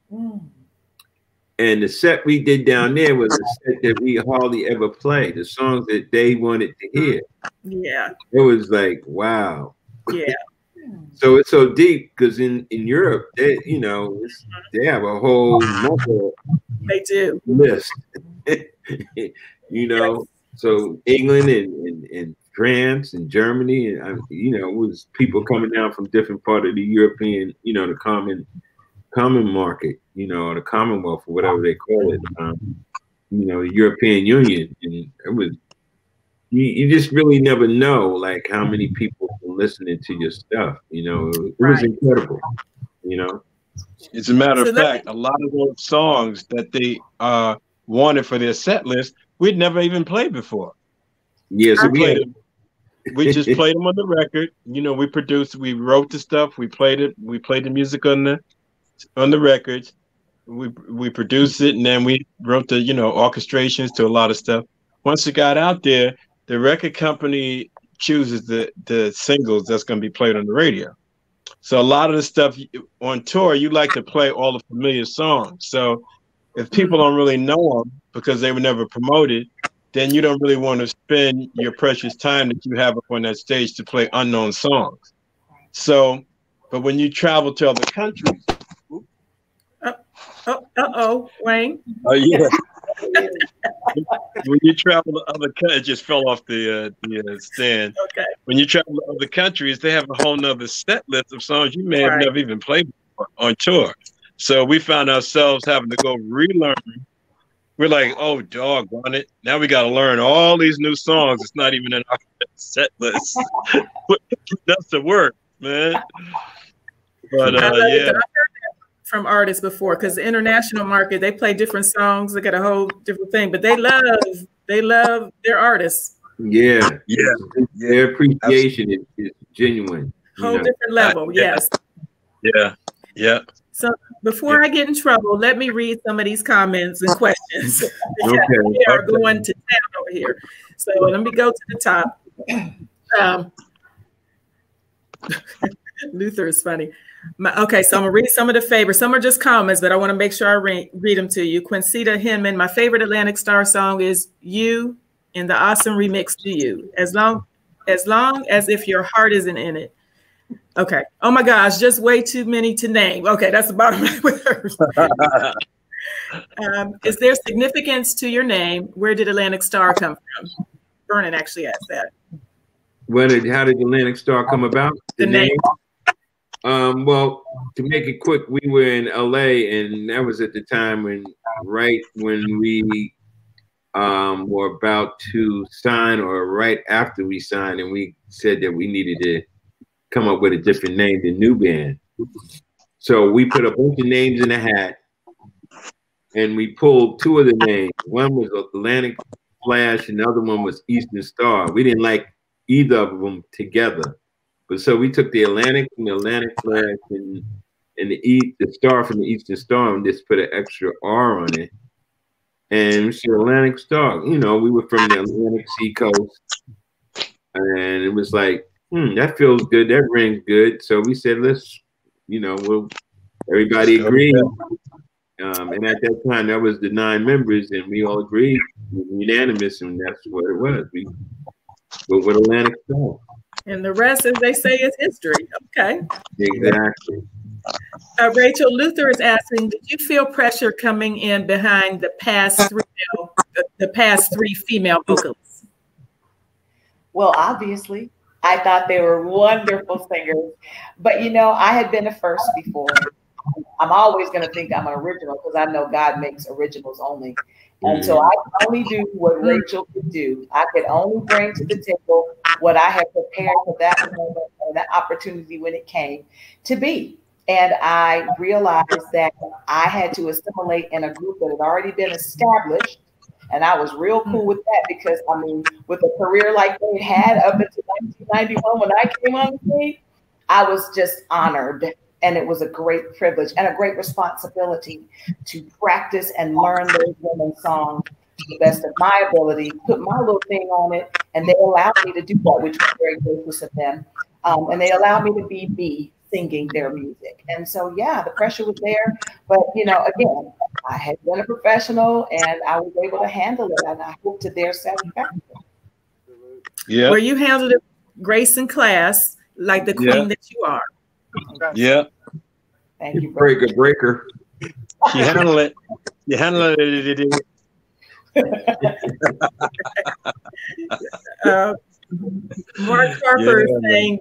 And the set we did down there was a set that we hardly ever played. The songs that they wanted to hear. Yeah. It was like, wow. Yeah. So it's so deep because in Europe, they, you know, they have a whole they do list. You know, so England and France and Germany, and you know, it was people coming down from different part of the European, you know, the common market, you know, the Commonwealth or whatever they call it, you know, the European Union, and it was you just really never know like how many people were listening to your stuff, you know, it was incredible, you know. As a matter of fact, a lot of those songs that they wanted for their set list, we'd never even played before. Yeah, so we just played them on the record. You know, we wrote the stuff, we played it, we played the music on the records, we produced it, and then we wrote the, you know, orchestrations to a lot of stuff. Once it got out there, the record company chooses the singles that's going to be played on the radio. So a lot of the stuff on tour, you like to play all the familiar songs. So if people don't really know them because they were never promoted, then you don't really want to spend your precious time that you have up on that stage to play unknown songs. So, but when you travel to other countries, Wayne. Oh yeah. When you travel to other countries, it just fell off the stand. Okay. When you travel to other countries, they have a whole nother set list of songs you may have never even played before on tour. So we found ourselves having to go relearn. We're like, oh, doggone it. Now we got to learn all these new songs. It's not even in our set list. That's the work, man. But yeah. From artists before, because the international market, they play different songs. They got a whole different thing, but they love their artists. Yeah. Their appreciation is genuine. Whole different level. Yes. Yeah. So before I get in trouble, let me read some of these comments and questions. Okay. They are going to town over here. So let me go to the top. Luther is funny. Okay, so I'm gonna read some of the favorites. Some are just comments, but I want to make sure I read them to you. Quincita Hinman, my favorite Atlantic Star song is "You" in the awesome remix to "You." As long as if your heart isn't in it. Okay. Oh my gosh, just way too many to name. Okay, that's the bottom line with hers. Is there significance to your name? Where did Atlantic Star come from? Vernon actually asked that. How did Atlantic Star come about? The name. Well, to make it quick, we were in LA, and that was at the time when we were about to sign, or right after we signed, and we said that we needed to come up with a different name than New Band. So we put a bunch of names in a hat, and we pulled two of the names. One was Atlantic Flash, and the other one was Eastern Star. We didn't like either of them together. But so we took the Atlantic from the Atlantic Flash and the Star from the Eastern Star and just put an extra R on it. And we said Atlantic Star. You know, we were from the Atlantic Seacoast. And it was like, that feels good. That rings good. So we said, let's, everybody agreed. And at that time, that was the 9 members, and we all agreed, unanimous, and that's what it was. We went with Atlantic Star. And the rest, as they say, is history. Okay. Exactly. Rachel Luther is asking, did you feel pressure coming in behind the past three female vocalists? Well, obviously, I thought they were wonderful singers, but I had been a first before. I'm always going to think I'm an original because I know God makes originals only. And so I could only do what Rachel could do. I could only bring to the table what I had prepared for that moment and that opportunity when it came to be. And I realized that I had to assimilate in a group that had already been established. And I was real cool with that because, with a career like they had up until 1991 when I came on the scene, I was just honored. And it was a great privilege and a great responsibility to practice and learn those women's songs to the best of my ability, put my little thing on it, and they allowed me to do that, which was very gracious of them. And they allowed me to be me singing their music. And so, yeah, the pressure was there. But, again, I had been a professional and I was able to handle it, and I hope to their satisfaction. Yeah. Where you handled it, grace and class, like the queen that you are. Yeah. Thank you. Breaker. You handle it. You handle it. Mark Harper is saying,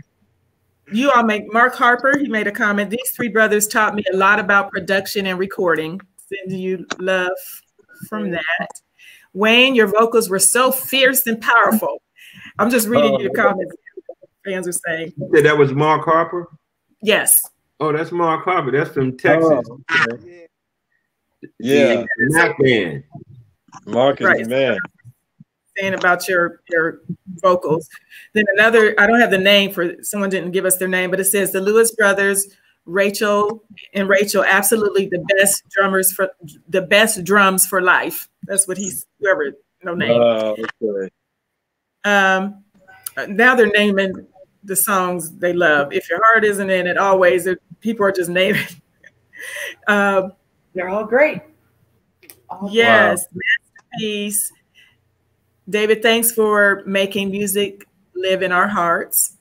Mark Harper, he made a comment, these 3 brothers taught me a lot about production and recording. Sending you love from that. Wayne, your vocals were so fierce and powerful. I'm just reading you the comments fans are saying. That was Mark Harper? Yes. Oh, that's Mark Harper. That's from Texas. Oh, okay. Yeah. Mac Man. Mark is the man. Saying about your vocals. Then another, I don't have the name for, someone didn't give us their name, but it says the Lewis brothers, Rachel, absolutely the best drums for life. That's what whoever, no name. Okay. Now they're naming the songs they love. If your heart isn't in it, always, people are just naming. They're all great. Yes, wow. Masterpiece. David, thanks for making music live in our hearts.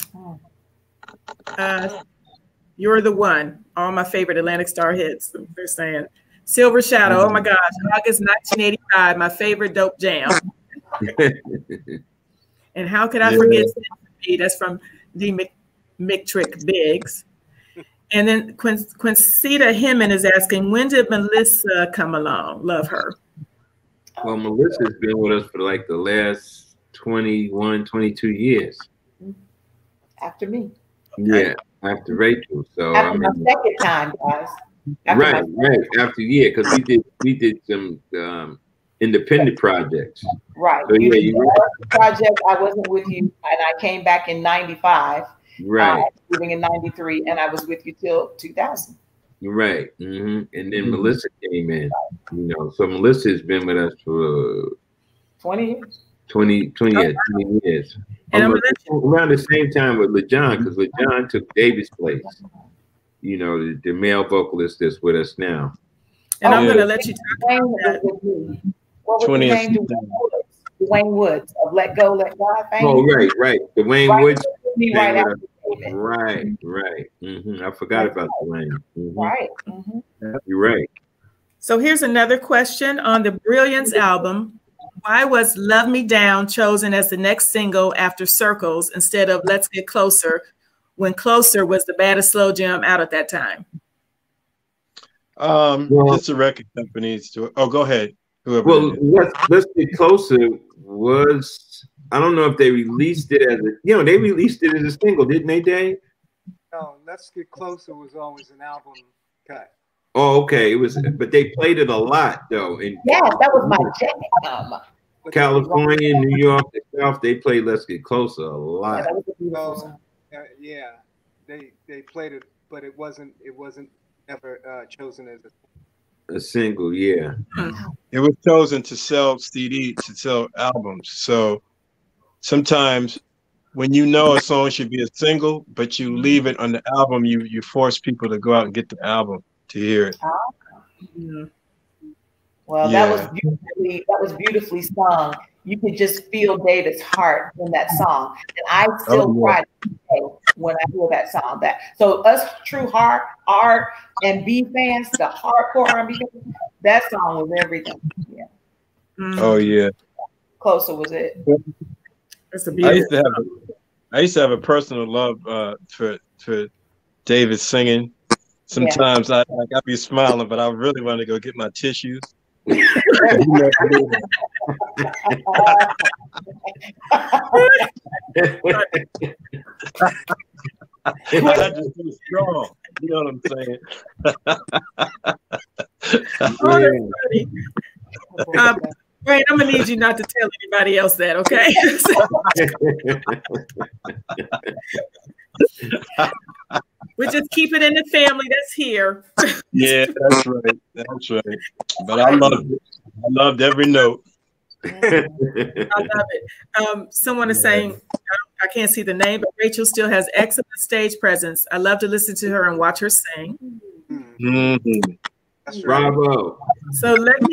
You're the one. All my favorite Atlantic Star hits, they're saying. Silver Shadow, oh my gosh, August 1985, my favorite dope jam. And how could I forget Symphony? That's from D. McTrick Biggs. And then Quincita Hinman is asking, when did Melissa come along? Love her. Well, Melissa's been with us for like the last 21, 22 years. After me. Yeah, after Rachel. So after my second time, guys. Right. After because we did some independent projects. Right. So, project, I wasn't with you, and I came back in 95. Right. Moving in 93, and I was with you till 2000. You're right. And then Melissa came in, you know. So Melissa has been with us for 20 years. 20 years. And Around the same time with LaJohn, because LaJohn took David's place. You know, the male vocalist that's with us now. And I'm going to let you talk about that. What was his name? Dwayne Woods of Let Go, Let God. Oh, right. Dwayne Woods. Right. I forgot about Dwayne. Right. You're right. So here's another question on the Brilliance album. Why was Love Me Down chosen as the next single after Circles instead of Let's Get Closer, when Closer was the baddest slow jam out at that time? It's a record company. Oh, go ahead. Whoever. Well, Let's Get Closer was, I don't know if they released it as they released it as a single, didn't they, Dave? No, Let's Get Closer was always an album cut. Oh, okay. It was, but they played it a lot though. Yeah, that was my jam. California, New York, the South, they played Let's Get Closer a lot. Yeah, they played it, but it wasn't ever chosen as a single. Yeah, it was chosen to sell CDs, to sell albums. So sometimes when you know a song should be a single, but you leave it on the album, you force people to go out and get the album to hear it. Well, yeah. that was beautifully sung. You could just feel David's heart in that song, and I still cry when I hear that song. So us true R&B fans, the hardcore R&B fans, that song was everything. Yeah. Oh yeah. Closer was it. It's a beautiful. I used to have a personal love for David singing. Sometimes I'd be smiling, but I really want to go get my tissues. I just too strong. You know what I'm saying? Right, I'm gonna need you not to tell anybody else that, okay? We just keep it in the family that's here. Yeah, that's right. That's right. But I loved every note. I love it. Someone is saying, I can't see the name, but Rachel still has excellent stage presence. I love to listen to her and watch her sing. That's bravo. So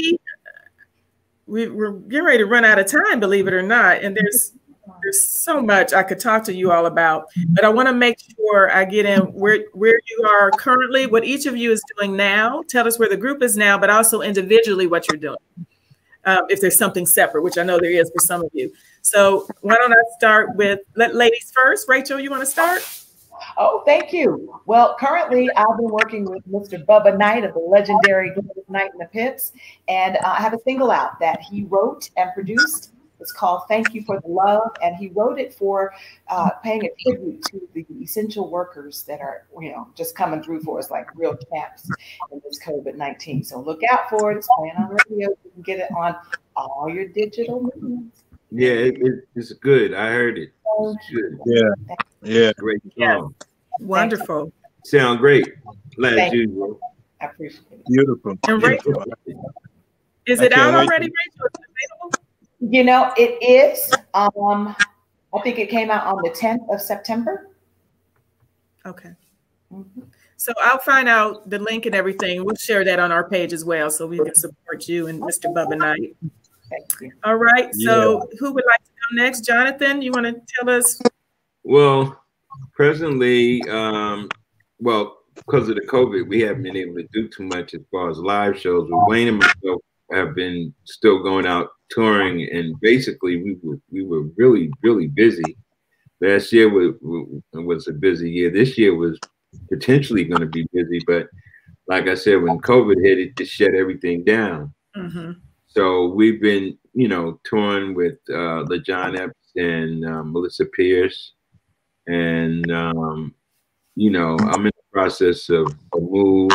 we're getting ready to run out of time, believe it or not. And there's so much I could talk to you all about, but I want to make sure I get in where you are currently, what each of you is doing now. Tell us where the group is now, but also individually what you're doing. If there's something separate, which I know there is for some of you. So why don't I start with ladies first? Rachel, you want to start? Oh, thank you. Well, currently I've been working with Mr. Bubba Knight of the legendary Knight and the Pips, and I have a single out that he wrote and produced. It's called Thank You for the Love, and he wrote it for paying a tribute to the essential workers that are, just coming through for us like real champs in this COVID-19. So look out for it. It's playing on radio. You can get it on all your digital mediums. Yeah, it's good. I heard it. It's good. Yeah. Great song. Yeah. Wonderful. Sound great. Glad you. I appreciate it. Beautiful. And Rachel, is it out already, Rachel? Is it available? It is. I think it came out on the 10th of September. Okay. So I'll find out the link and everything. We'll share that on our page as well, so we can support you and Mr. Bubba Knight. Thank you. All right. So who would like to go next? Jonathan, you want to tell us? Well, presently, because of the COVID, we haven't been able to do too much as far as live shows. But Wayne and myself have been still going out touring, and basically we were really, really busy. Last year was a busy year. This year was potentially going to be busy, but like I said, when COVID hit, it just shut everything down. So we've been, touring with LaJohn Epps and Melissa Pierce, and I'm in the process of a move,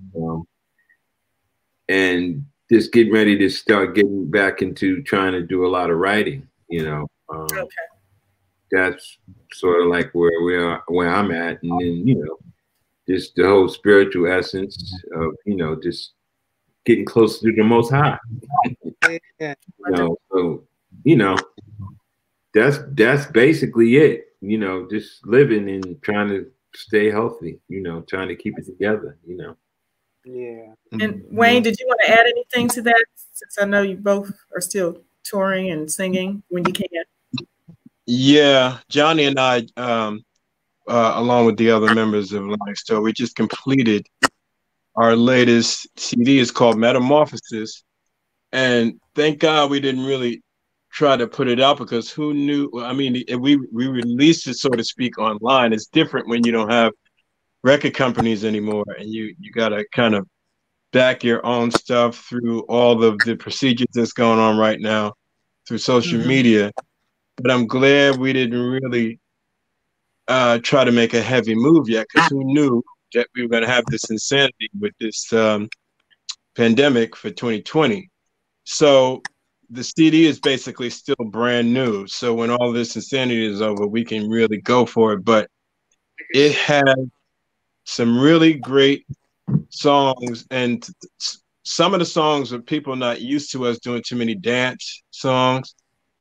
and just getting ready to start getting back into trying to do a lot of writing. Okay. That's sort of like where I'm at, and then just the whole spiritual essence of, you know, just getting closer to the Most High. Yeah. You know, so, you know, that's basically it. You know, just living and trying to stay healthy, you know, trying to keep it together, you know. Yeah. And Wayne, did you want to add anything to that? Since I know you both are still touring and singing when you can. Yeah, Johnny and I, along with the other members of Atlantic Star, we just completed our latest CD. It's called Metamorphosis, and thank God we didn't really try to put it out, because who knew? I mean, we released it, so to speak, online. It's different when you don't have record companies anymore, and you got to kind of back your own stuff through all of the procedures that's going on right now through social media. But I'm glad we didn't really try to make a heavy move yet, because who knew that we were going to have this insanity with this pandemic for 2020. So the CD is basically still brand new. So when all this insanity is over, we can really go for it. But it has some really great songs, and some of the songs are people not used to us doing too many dance songs.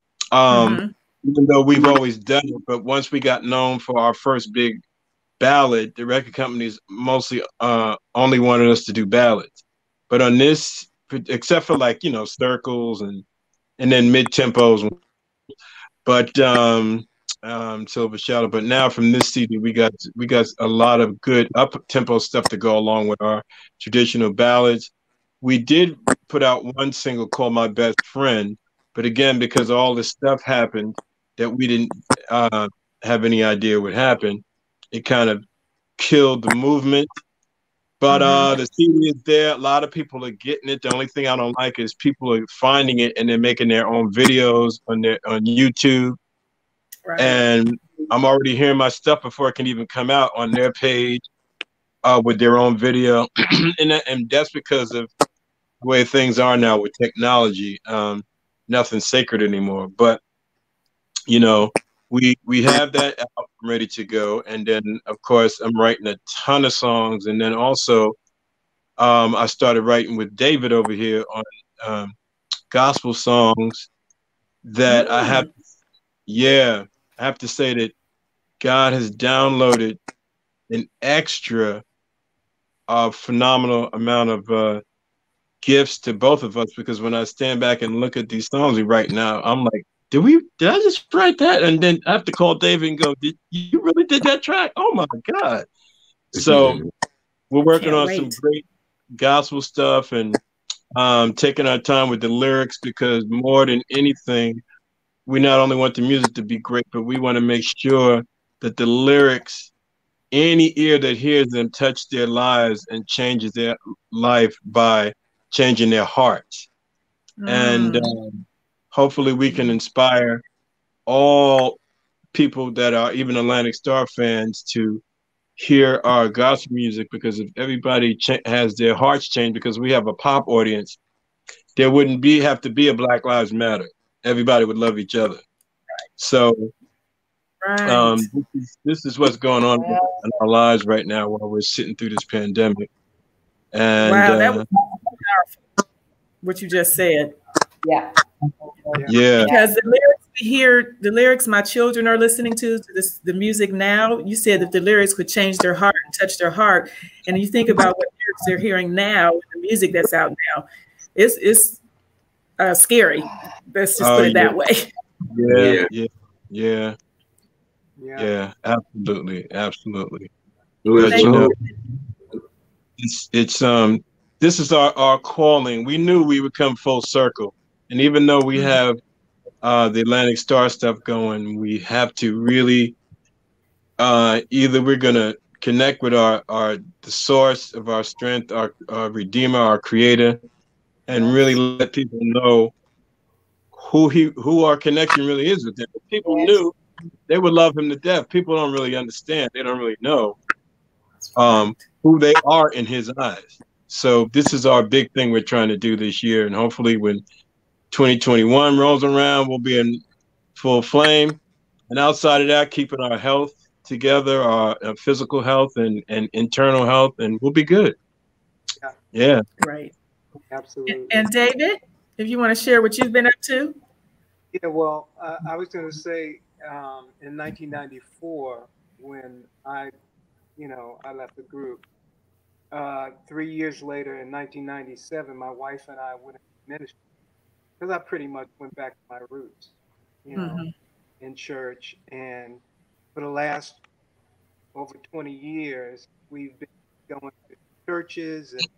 Even though we've always done it, but once we got known for our first big ballad, the record companies mostly only wanted us to do ballads. But on this, except for like, you know, circles and then mid tempos, but Silver Shadow. But now from this CD, we got a lot of good up tempo stuff to go along with our traditional ballads. We did put out one single called My Best Friend, but again, because all this stuff happened that we didn't have any idea would happen, it kind of killed the movement. But the CD is there. A lot of people are getting it. The only thing I don't like is people are finding it and they're making their own videos on YouTube. Right. And I'm already hearing my stuff before it can even come out on their page with their own video. and that's because of the way things are now with technology. Nothing's sacred anymore. But, you know, we have that album ready to go. And then, of course, I'm writing a ton of songs. And then also, I started writing with David over here on gospel songs that I have to say that God has downloaded an extra phenomenal amount of gifts to both of us, because when I stand back and look at these songs we write now, I'm like, did I just write that? And then I have to call David and go, you really did that track? Oh my God. So we're working on some great gospel stuff and taking our time with the lyrics, because more than anything, we not only want the music to be great, but we want to make sure that the lyrics, any ear that hears them, touch their lives and changes their life by changing their hearts. And hopefully we can inspire all people that are even Atlantic Star fans to hear our gospel music, because if everybody has their hearts changed, because we have a pop audience, there wouldn't have to be a Black Lives Matter. Everybody would love each other. So this is what's going on in our lives right now while we're sitting through this pandemic. And wow, that was powerful, what you just said. Yeah. Because the lyrics we hear, the lyrics my children are listening to the music now, you said that the lyrics could change their heart and touch their heart. And you think about what lyrics they're hearing now, the music that's out now, it's scary. Let's just put it that way. Yeah, absolutely. But, you know, it's this is our calling. We knew we would come full circle. And even though we have the Atlantic Star stuff going, we have to really either we're gonna connect with the source of our strength, our Redeemer, our Creator, and really let people know who our connection really is with him. If people knew, they would love him to death. People don't really understand. They don't really know who they are in his eyes. So this is our big thing we're trying to do this year. And hopefully when 2021 rolls around, we'll be in full flame. And outside of that, keeping our health together our physical health and internal health, and we'll be good. Yeah. Right. Absolutely. And David, if you want to share what you've been up to. Yeah, well, I was going to say in 1994, when I left the group, 3 years later in 1997, my wife and I went into ministry because I pretty much went back to my roots, in church. And for the last over 20 years, we've been going to churches, and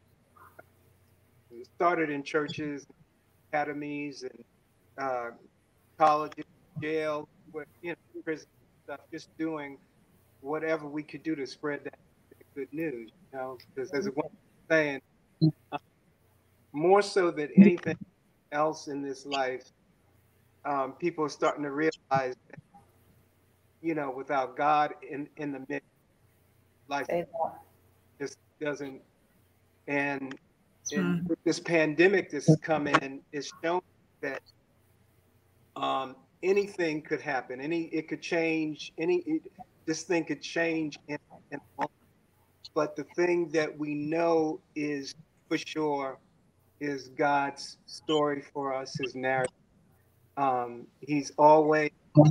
we started in churches, academies, and colleges, jail, prison stuff, just doing whatever we could do to spread that good news, because as one was saying, more so than anything else in this life, people are starting to realize that, without God in the mix, life just doesn't. And with this pandemic that's come in, it's shown that anything could happen. It could change. This thing could change in a moment. But the thing that we know is for sure is God's story for us, His narrative. He's always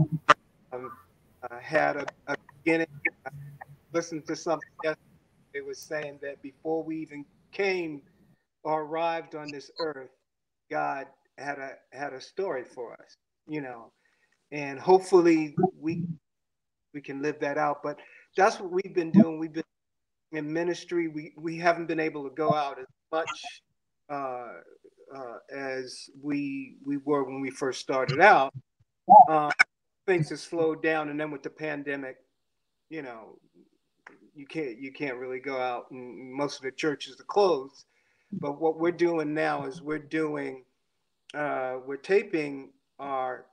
had a beginning. I listened to something yesterday. It was saying that before we even came or arrived on this earth, God had a story for us, and hopefully we can live that out. But that's what we've been doing. We've been in ministry. We haven't been able to go out as much as we were when we first started out. Things have slowed down, and then with the pandemic, you can't really go out, and most of the churches are closed. But what we're doing now is we're taping our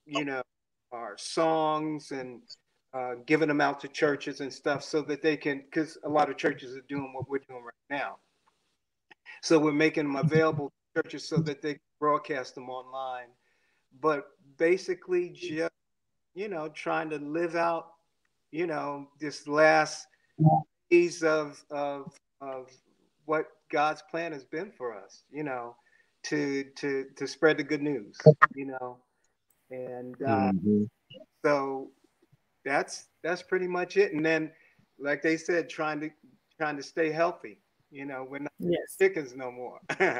songs and giving them out to churches and stuff, so that they can, because a lot of churches are doing what we're doing right now. So we're making them available to churches so that they can broadcast them online. But basically just, trying to live out, this last phase of what God's plan has been for us, to spread the good news, and so that's pretty much it. And then, like they said, trying to stay healthy. We're not chickens no more.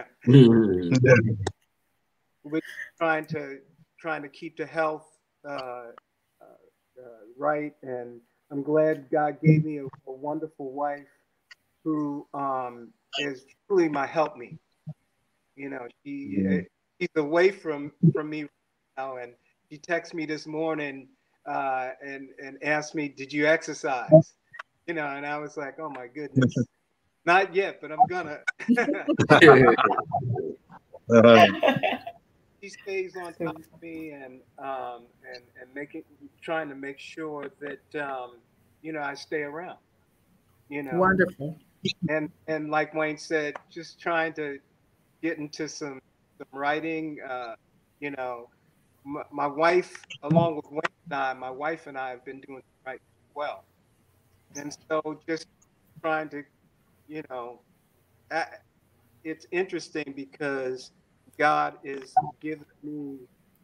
We're trying to keep the health right, and I'm glad God gave me a wonderful wife who is truly my helpmate. She's away from me right now, and she texted me this morning and asked me, "Did you exercise?" And I was like, "Oh my goodness, not yet, but I'm gonna." She stays on top of me and trying to make sure that I stay around. Wonderful. And like Wayne said, just trying to get into some writing. My wife, along with Wayne and I, have been doing writing well, and so just trying to, it's interesting because God is giving me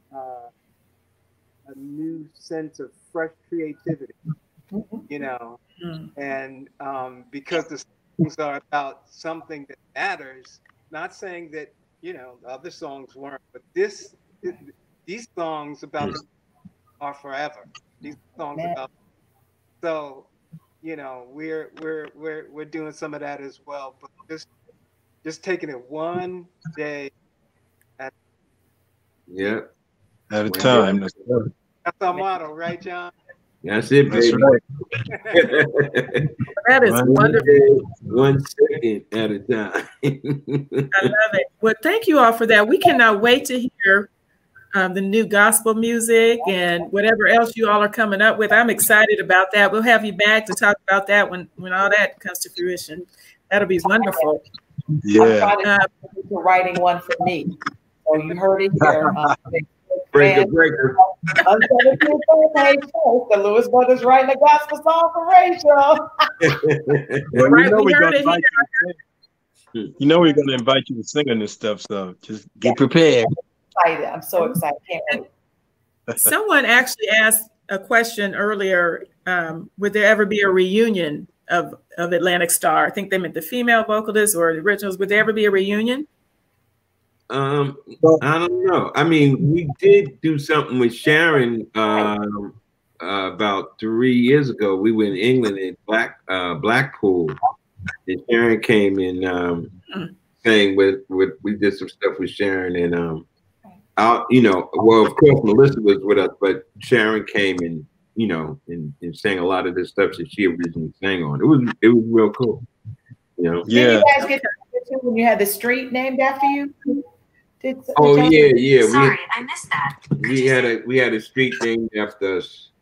a new sense of fresh creativity, and because the songs are about something that matters. Not saying that other songs weren't, but these songs about are forever. These songs about, so we're doing some of that as well, but just taking it one day at a time. That's our motto, right, John? That's it, baby. That's right. That is wonderful. 1 second at a time. I love it. Well, thank you all for that. We cannot wait to hear the new gospel music and whatever else you all are coming up with. I'm excited about that. We'll have you back to talk about that when all that comes to fruition. That'll be wonderful. Yeah. I'm writing one for me. So you heard it here. Breaker, breaker. The Lewis Brothers writing a gospel song for Rachel. Well, Right, you know we we're heard gonna it invite you. You know we're gonna invite you to sing on this stuff, so just get prepared. I'm so excited. Can't wait. Someone actually asked a question earlier. Would there ever be a reunion of Atlantic Star? I think they meant the female vocalists or the originals. Would there ever be a reunion? I don't know. I mean, we did do something with Sharon about 3 years ago. We were in England in Blackpool, and Sharon came and sang with. We did some stuff with Sharon, and well, of course, Melissa was with us, but Sharon came and and sang a lot of the stuff that she originally sang on. It was real cool. Yeah. Did you guys get to when you had the street named after you? Yeah. Sorry, I missed that. We had a street named after us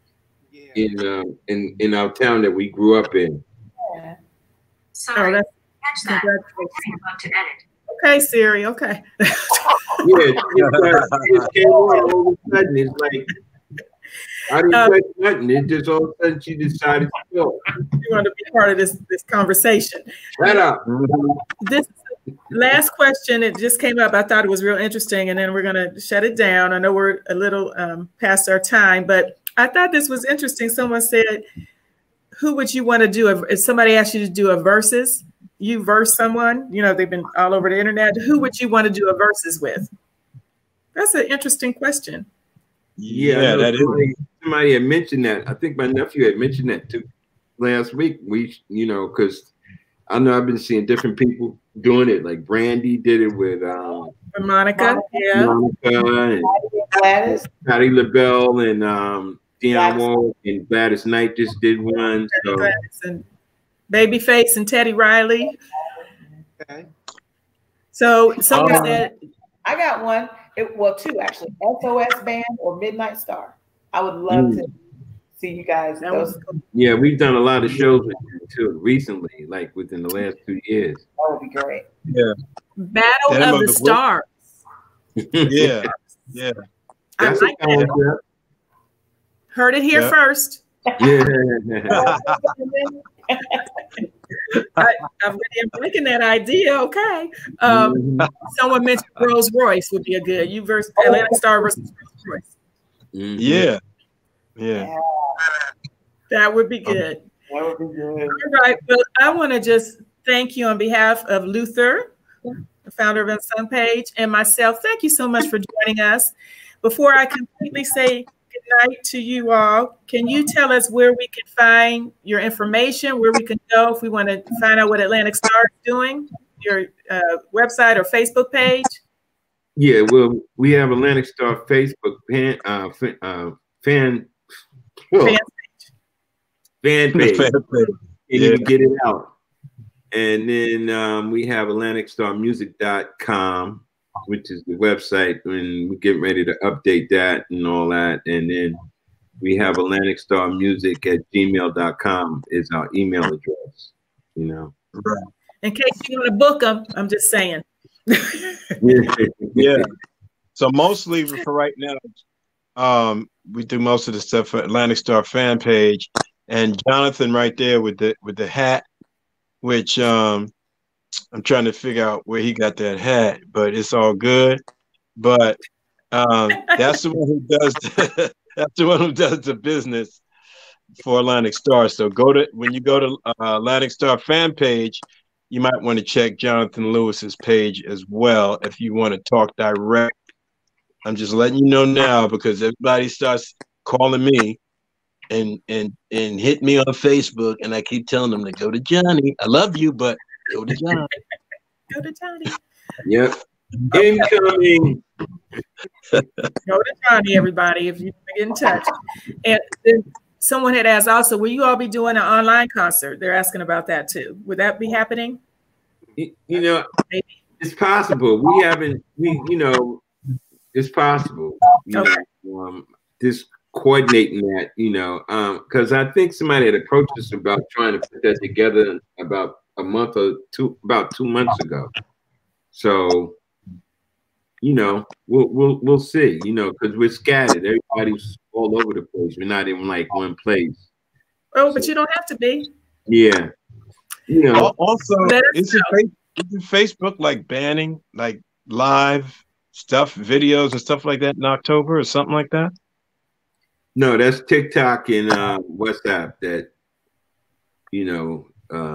in our town that we grew up in. Yeah. Sorry, catch that. I'm about to edit. Okay, Siri. Okay. It came on all of a sudden. It's like I didn't touch nothing. It just all of a sudden she decided to go. You want to be part of this conversation. Shut up. This last question, it just came up. I thought it was real interesting, and then we're going to shut it down. I know we're a little past our time, but I thought this was interesting. Someone said, who would you want to do if somebody asked you to do a versus? You verse someone, they've been all over the internet. Who would you want to do a versus with? That's an interesting question. Yeah, that is. Somebody had mentioned that. I think my nephew had mentioned that too last week. Because I know I've been seeing different people doing it. Like Brandy did it with Monica, and Gladys, Patti LaBelle, and Dionne Warwick, and Gladys Knight just did one. So. And Babyface and Teddy Riley. Okay. So someone said, I got one. Two actually. SOS Band or Midnight Star. I would love to see you guys. Yeah, we've done a lot of shows with you too recently, like within the last 2 years. That would be great. Yeah. Battle of the Stars. Yeah. I like that. Heard it here first. Yeah. I'm liking that idea. Okay. Someone mentioned Rolls Royce would be a good. You versus Atlantic Star versus Rolls Royce. Yeah. That would be good. That would be good. All right. Well, I want to just thank you on behalf of Luther, the founder of Unsung Page, and myself. Thank you so much for joining us. Before I completely say good night to you all, can you tell us where we can find your information, where we can go if we want to find out what Atlantic Star is doing, your website or Facebook page? Yeah, well, we have Atlantic Star Facebook fan page. You can get it out. And then we have AtlanticStarMusic.com, which is the website, and we're getting ready to update that and all that. And then we have AtlanticStarMusic@gmail.com is our email address, In case you want to book them, I'm just saying. Yeah. So mostly for right now, we do most of the stuff for Atlantic Star fan page, and Jonathan right there with the hat, which I'm trying to figure out where he got that hat, but it's all good. But that's the one who does the business for Atlantic Star. So when you go to Atlantic Star fan page, you might want to check Jonathan Lewis's page as well if you want to talk direct. I'm just letting you know now, because everybody starts calling me and hit me on Facebook, and I keep telling them to go to Johnny. I love you, but go to Johnny. Go to Johnny. Yep. Incoming. Go to Johnny, everybody, if you want to get in touch. And then someone had asked also, will you all be doing an online concert? They're asking about that too. Would that be happening? Maybe. It's possible. It's possible. Just coordinating that, because I think somebody had approached us about trying to put that together about 2 months ago. So you know, we'll see, you know, because we're scattered. Everybody's all over the place. We're not in like one place. Oh, but you don't have to be. Yeah. You know. Also, isn't Facebook like banning like live stuff, videos and stuff like that in October or something like that? No, that's TikTok and WhatsApp that, you know,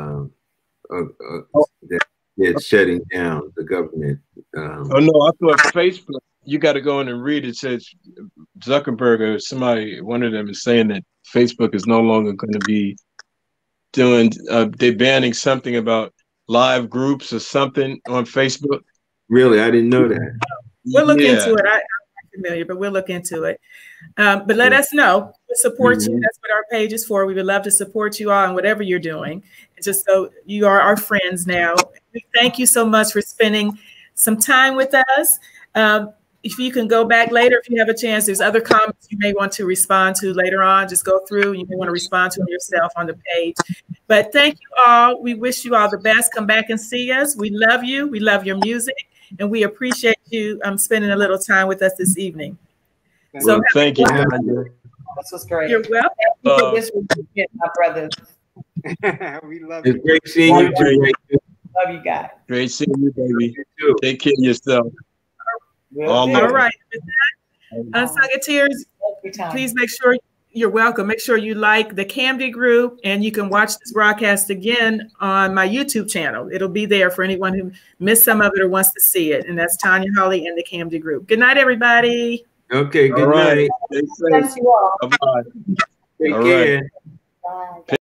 that's shutting down the government. Oh no, I thought Facebook. You got to go in and read. It says Zuckerberg or somebody, one of them, is saying that Facebook is no longer going to be doing. They're banning something about live groups or something on Facebook. Really, I didn't know that. We'll look into it. I'm not familiar, but we'll look into it. But let us know. We'll support you. That's what our page is for. We would love to support you all in whatever you're doing. Just so you are our friends now. We thank you so much for spending some time with us. If you can go back later, if you have a chance, there's other comments you may want to respond to later on. Just go through. You may want to respond to them yourself on the page. But thank you all. We wish you all the best. Come back and see us. We love you. We love your music. And we appreciate you spending a little time with us this evening. So thank you. This was great. You're welcome. This was my brothers. We love you. It's great seeing you too. Love you guys. Great seeing you, baby. Take care of yourself. All right. Unsung-iteers, please make sure you're welcome. Make sure you like the Camden Group, and you can watch this broadcast again on my YouTube channel. It'll be there for anyone who missed some of it or wants to see it. And that's Tanya Hawley and the Camden Group. Good night, everybody. Okay, good night. Thank you all. Bye-bye. Take care. Bye.